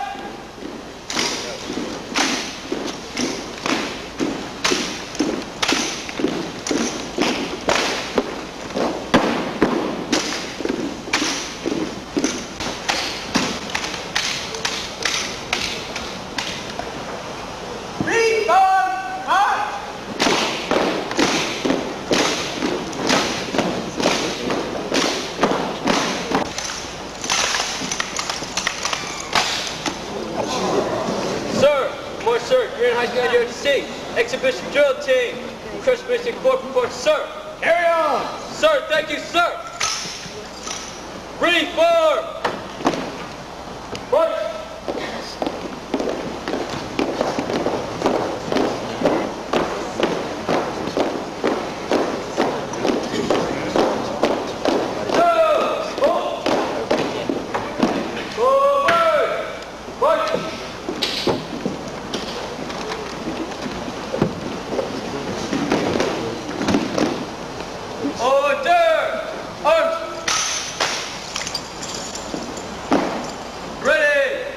Sir, Green High School UHC, exhibition drill team. Chris Mission Corp report, sir. Carry on. Sir, thank you, sir. Reform. March. Ready!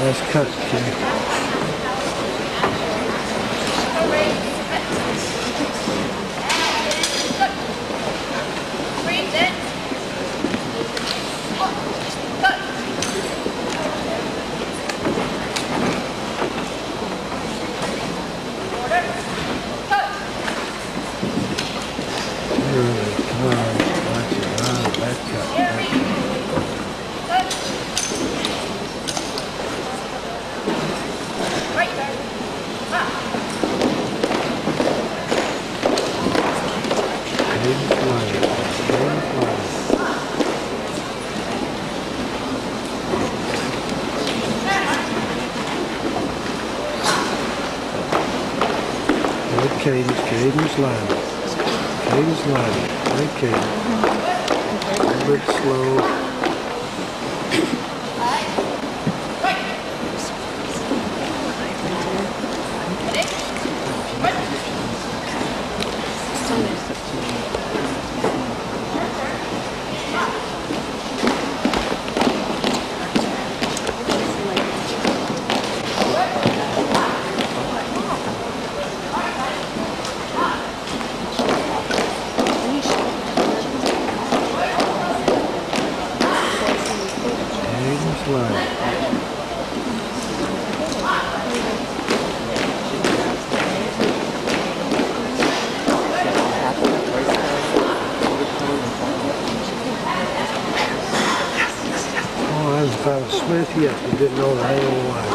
Nice cut, kid. Caden's line. Caden's line. Great Caden. A little bit slow. Smith yet, we didn't know the whole line.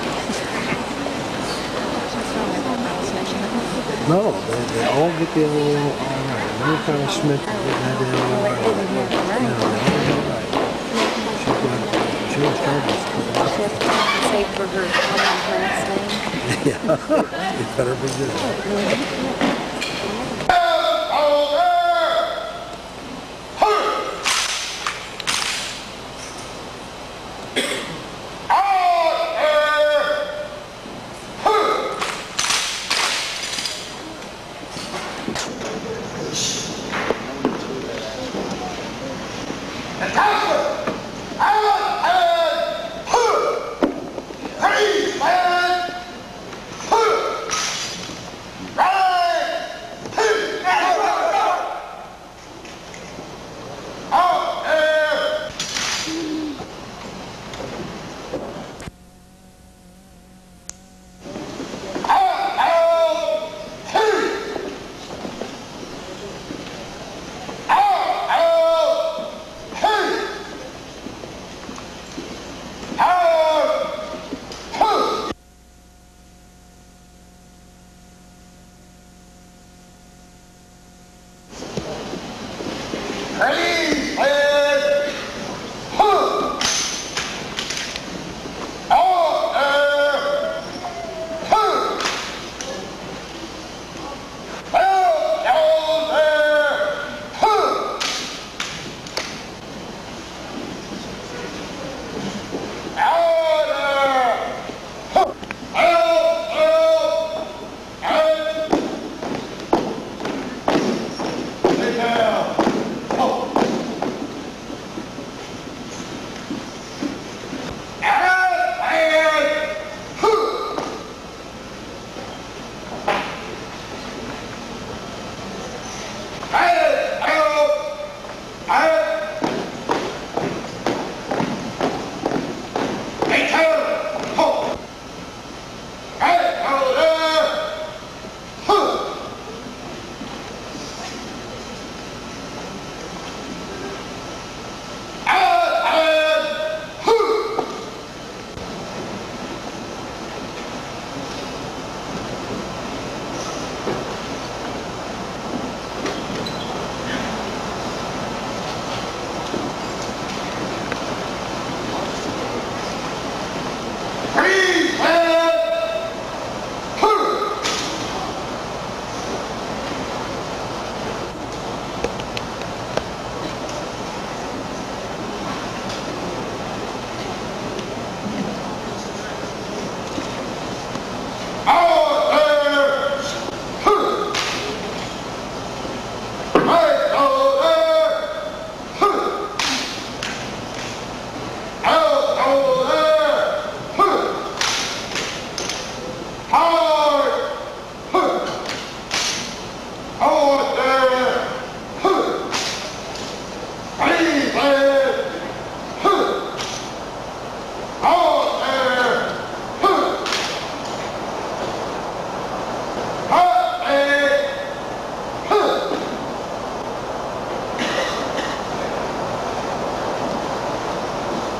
No, they all get the LOL all right. Every time Smith had the LOL right. No, they all got right. She was trying She has to say for her last name. Yeah, it better be good. Right!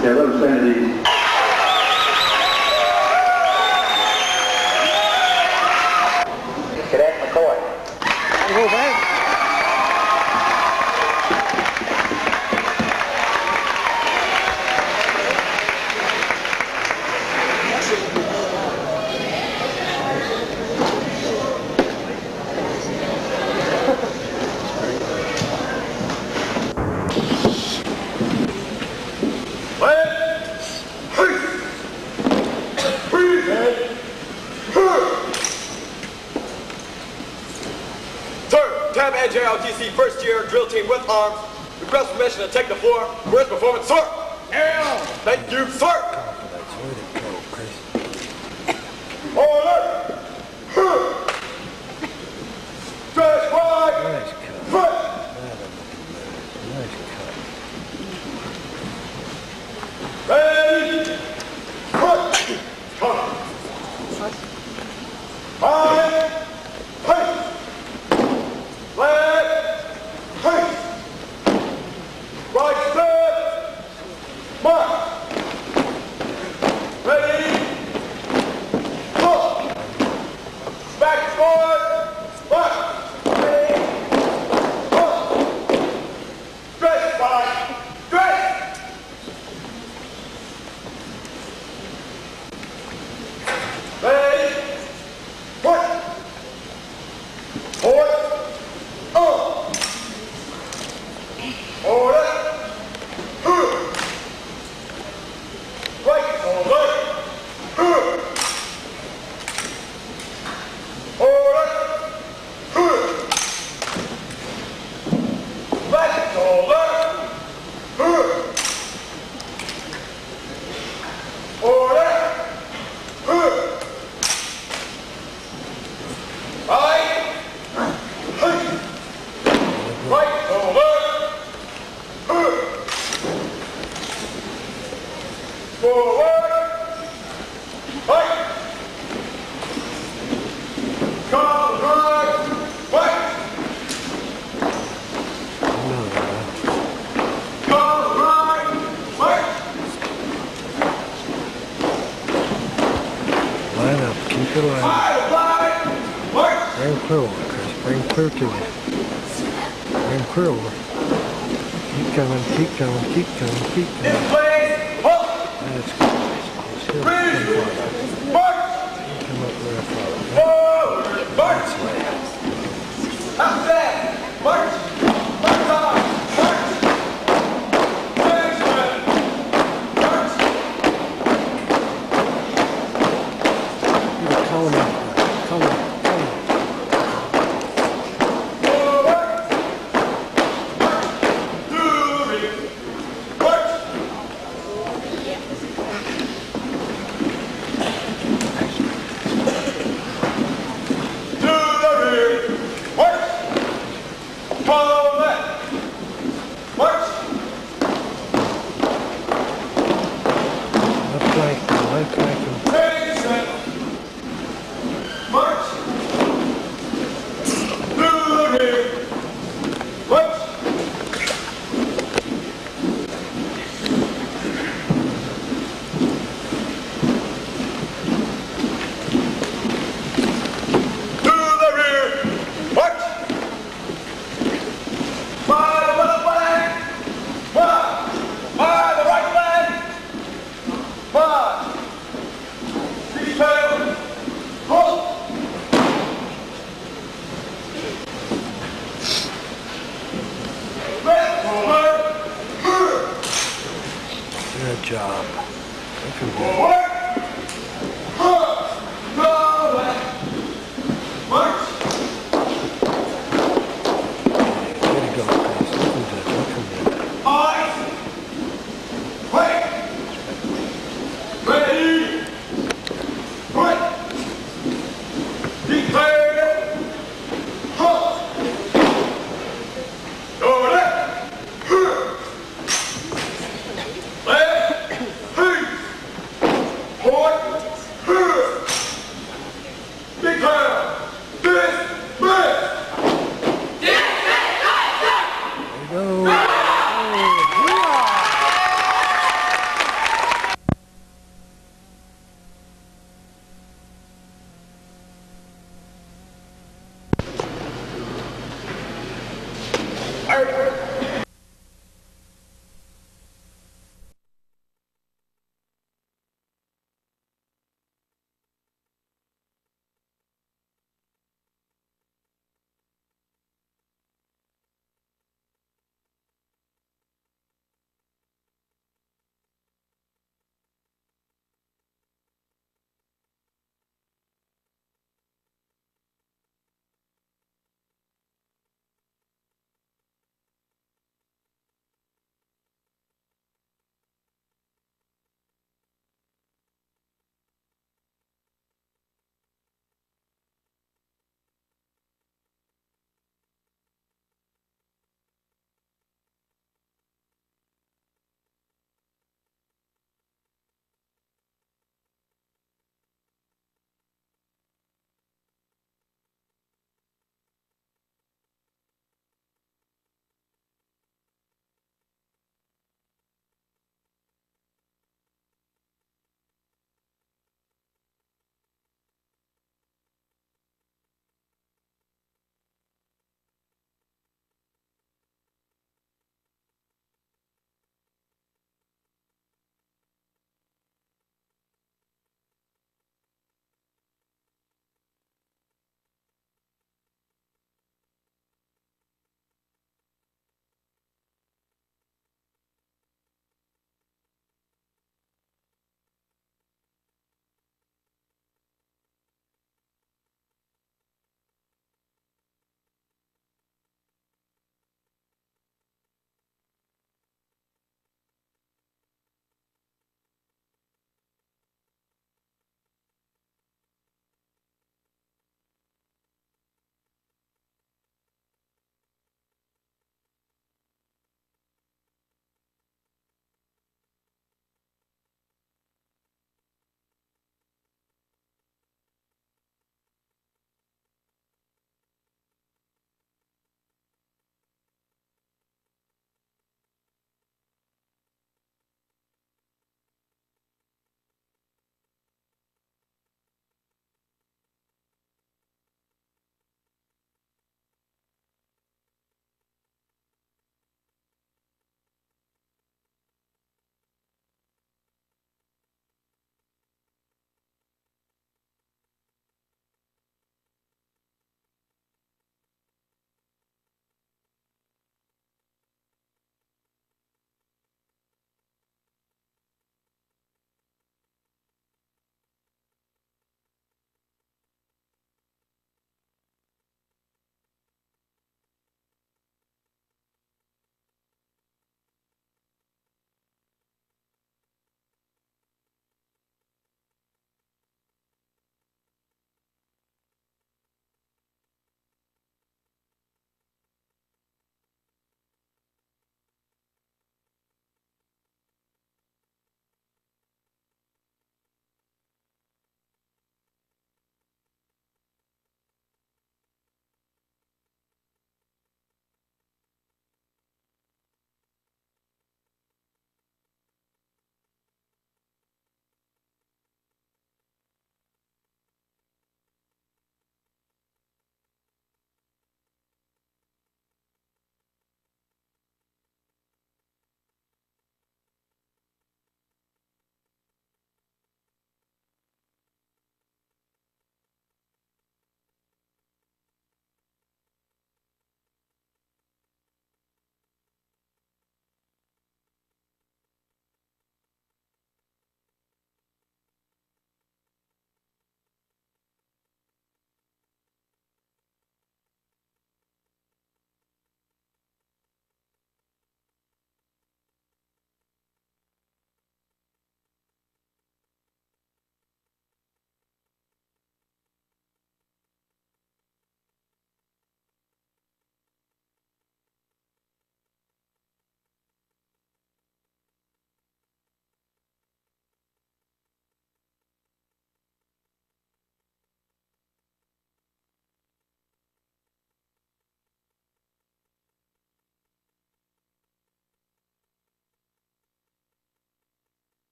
Okay, let them stand at ease. Cadet McCoy. Go back. Tab NJLTC first year drill team with arms. Request permission to take the floor for his performance, sir. Yeah. Thank you, sir. Order. Stretch wide. Nice cut. Foot. Nice cut. Ready. Foot. Come. Five. Hey. Left, hey, right step, march, ready, pull, back forward, march, ready, pull, stretch, march, stretch, ready, push, forward, order. Right shoulder. Order. Left shoulder. Order. Right. Right shoulder. Forward, right, come right, right, come right, right. Line up, keep your line up. Right, right. Bring clear over, Chris. Bring clear to you. Bring clear over. Keep coming, keep coming, keep coming, keep In coming. place, halt. That's good. Come Ready, march. up there, follow. Forward, march. After that, march. March on, march. Next one, march. Come on, come on, come on. Forward. March. 2, 3, march. To the rear, march. Follow left, march. Left flank, Ready, set, march. To the rear, march. To the rear, march. By the left flank, march. By the right flank, march. Detail, halt. Left forward, Good job. Look at that. forward,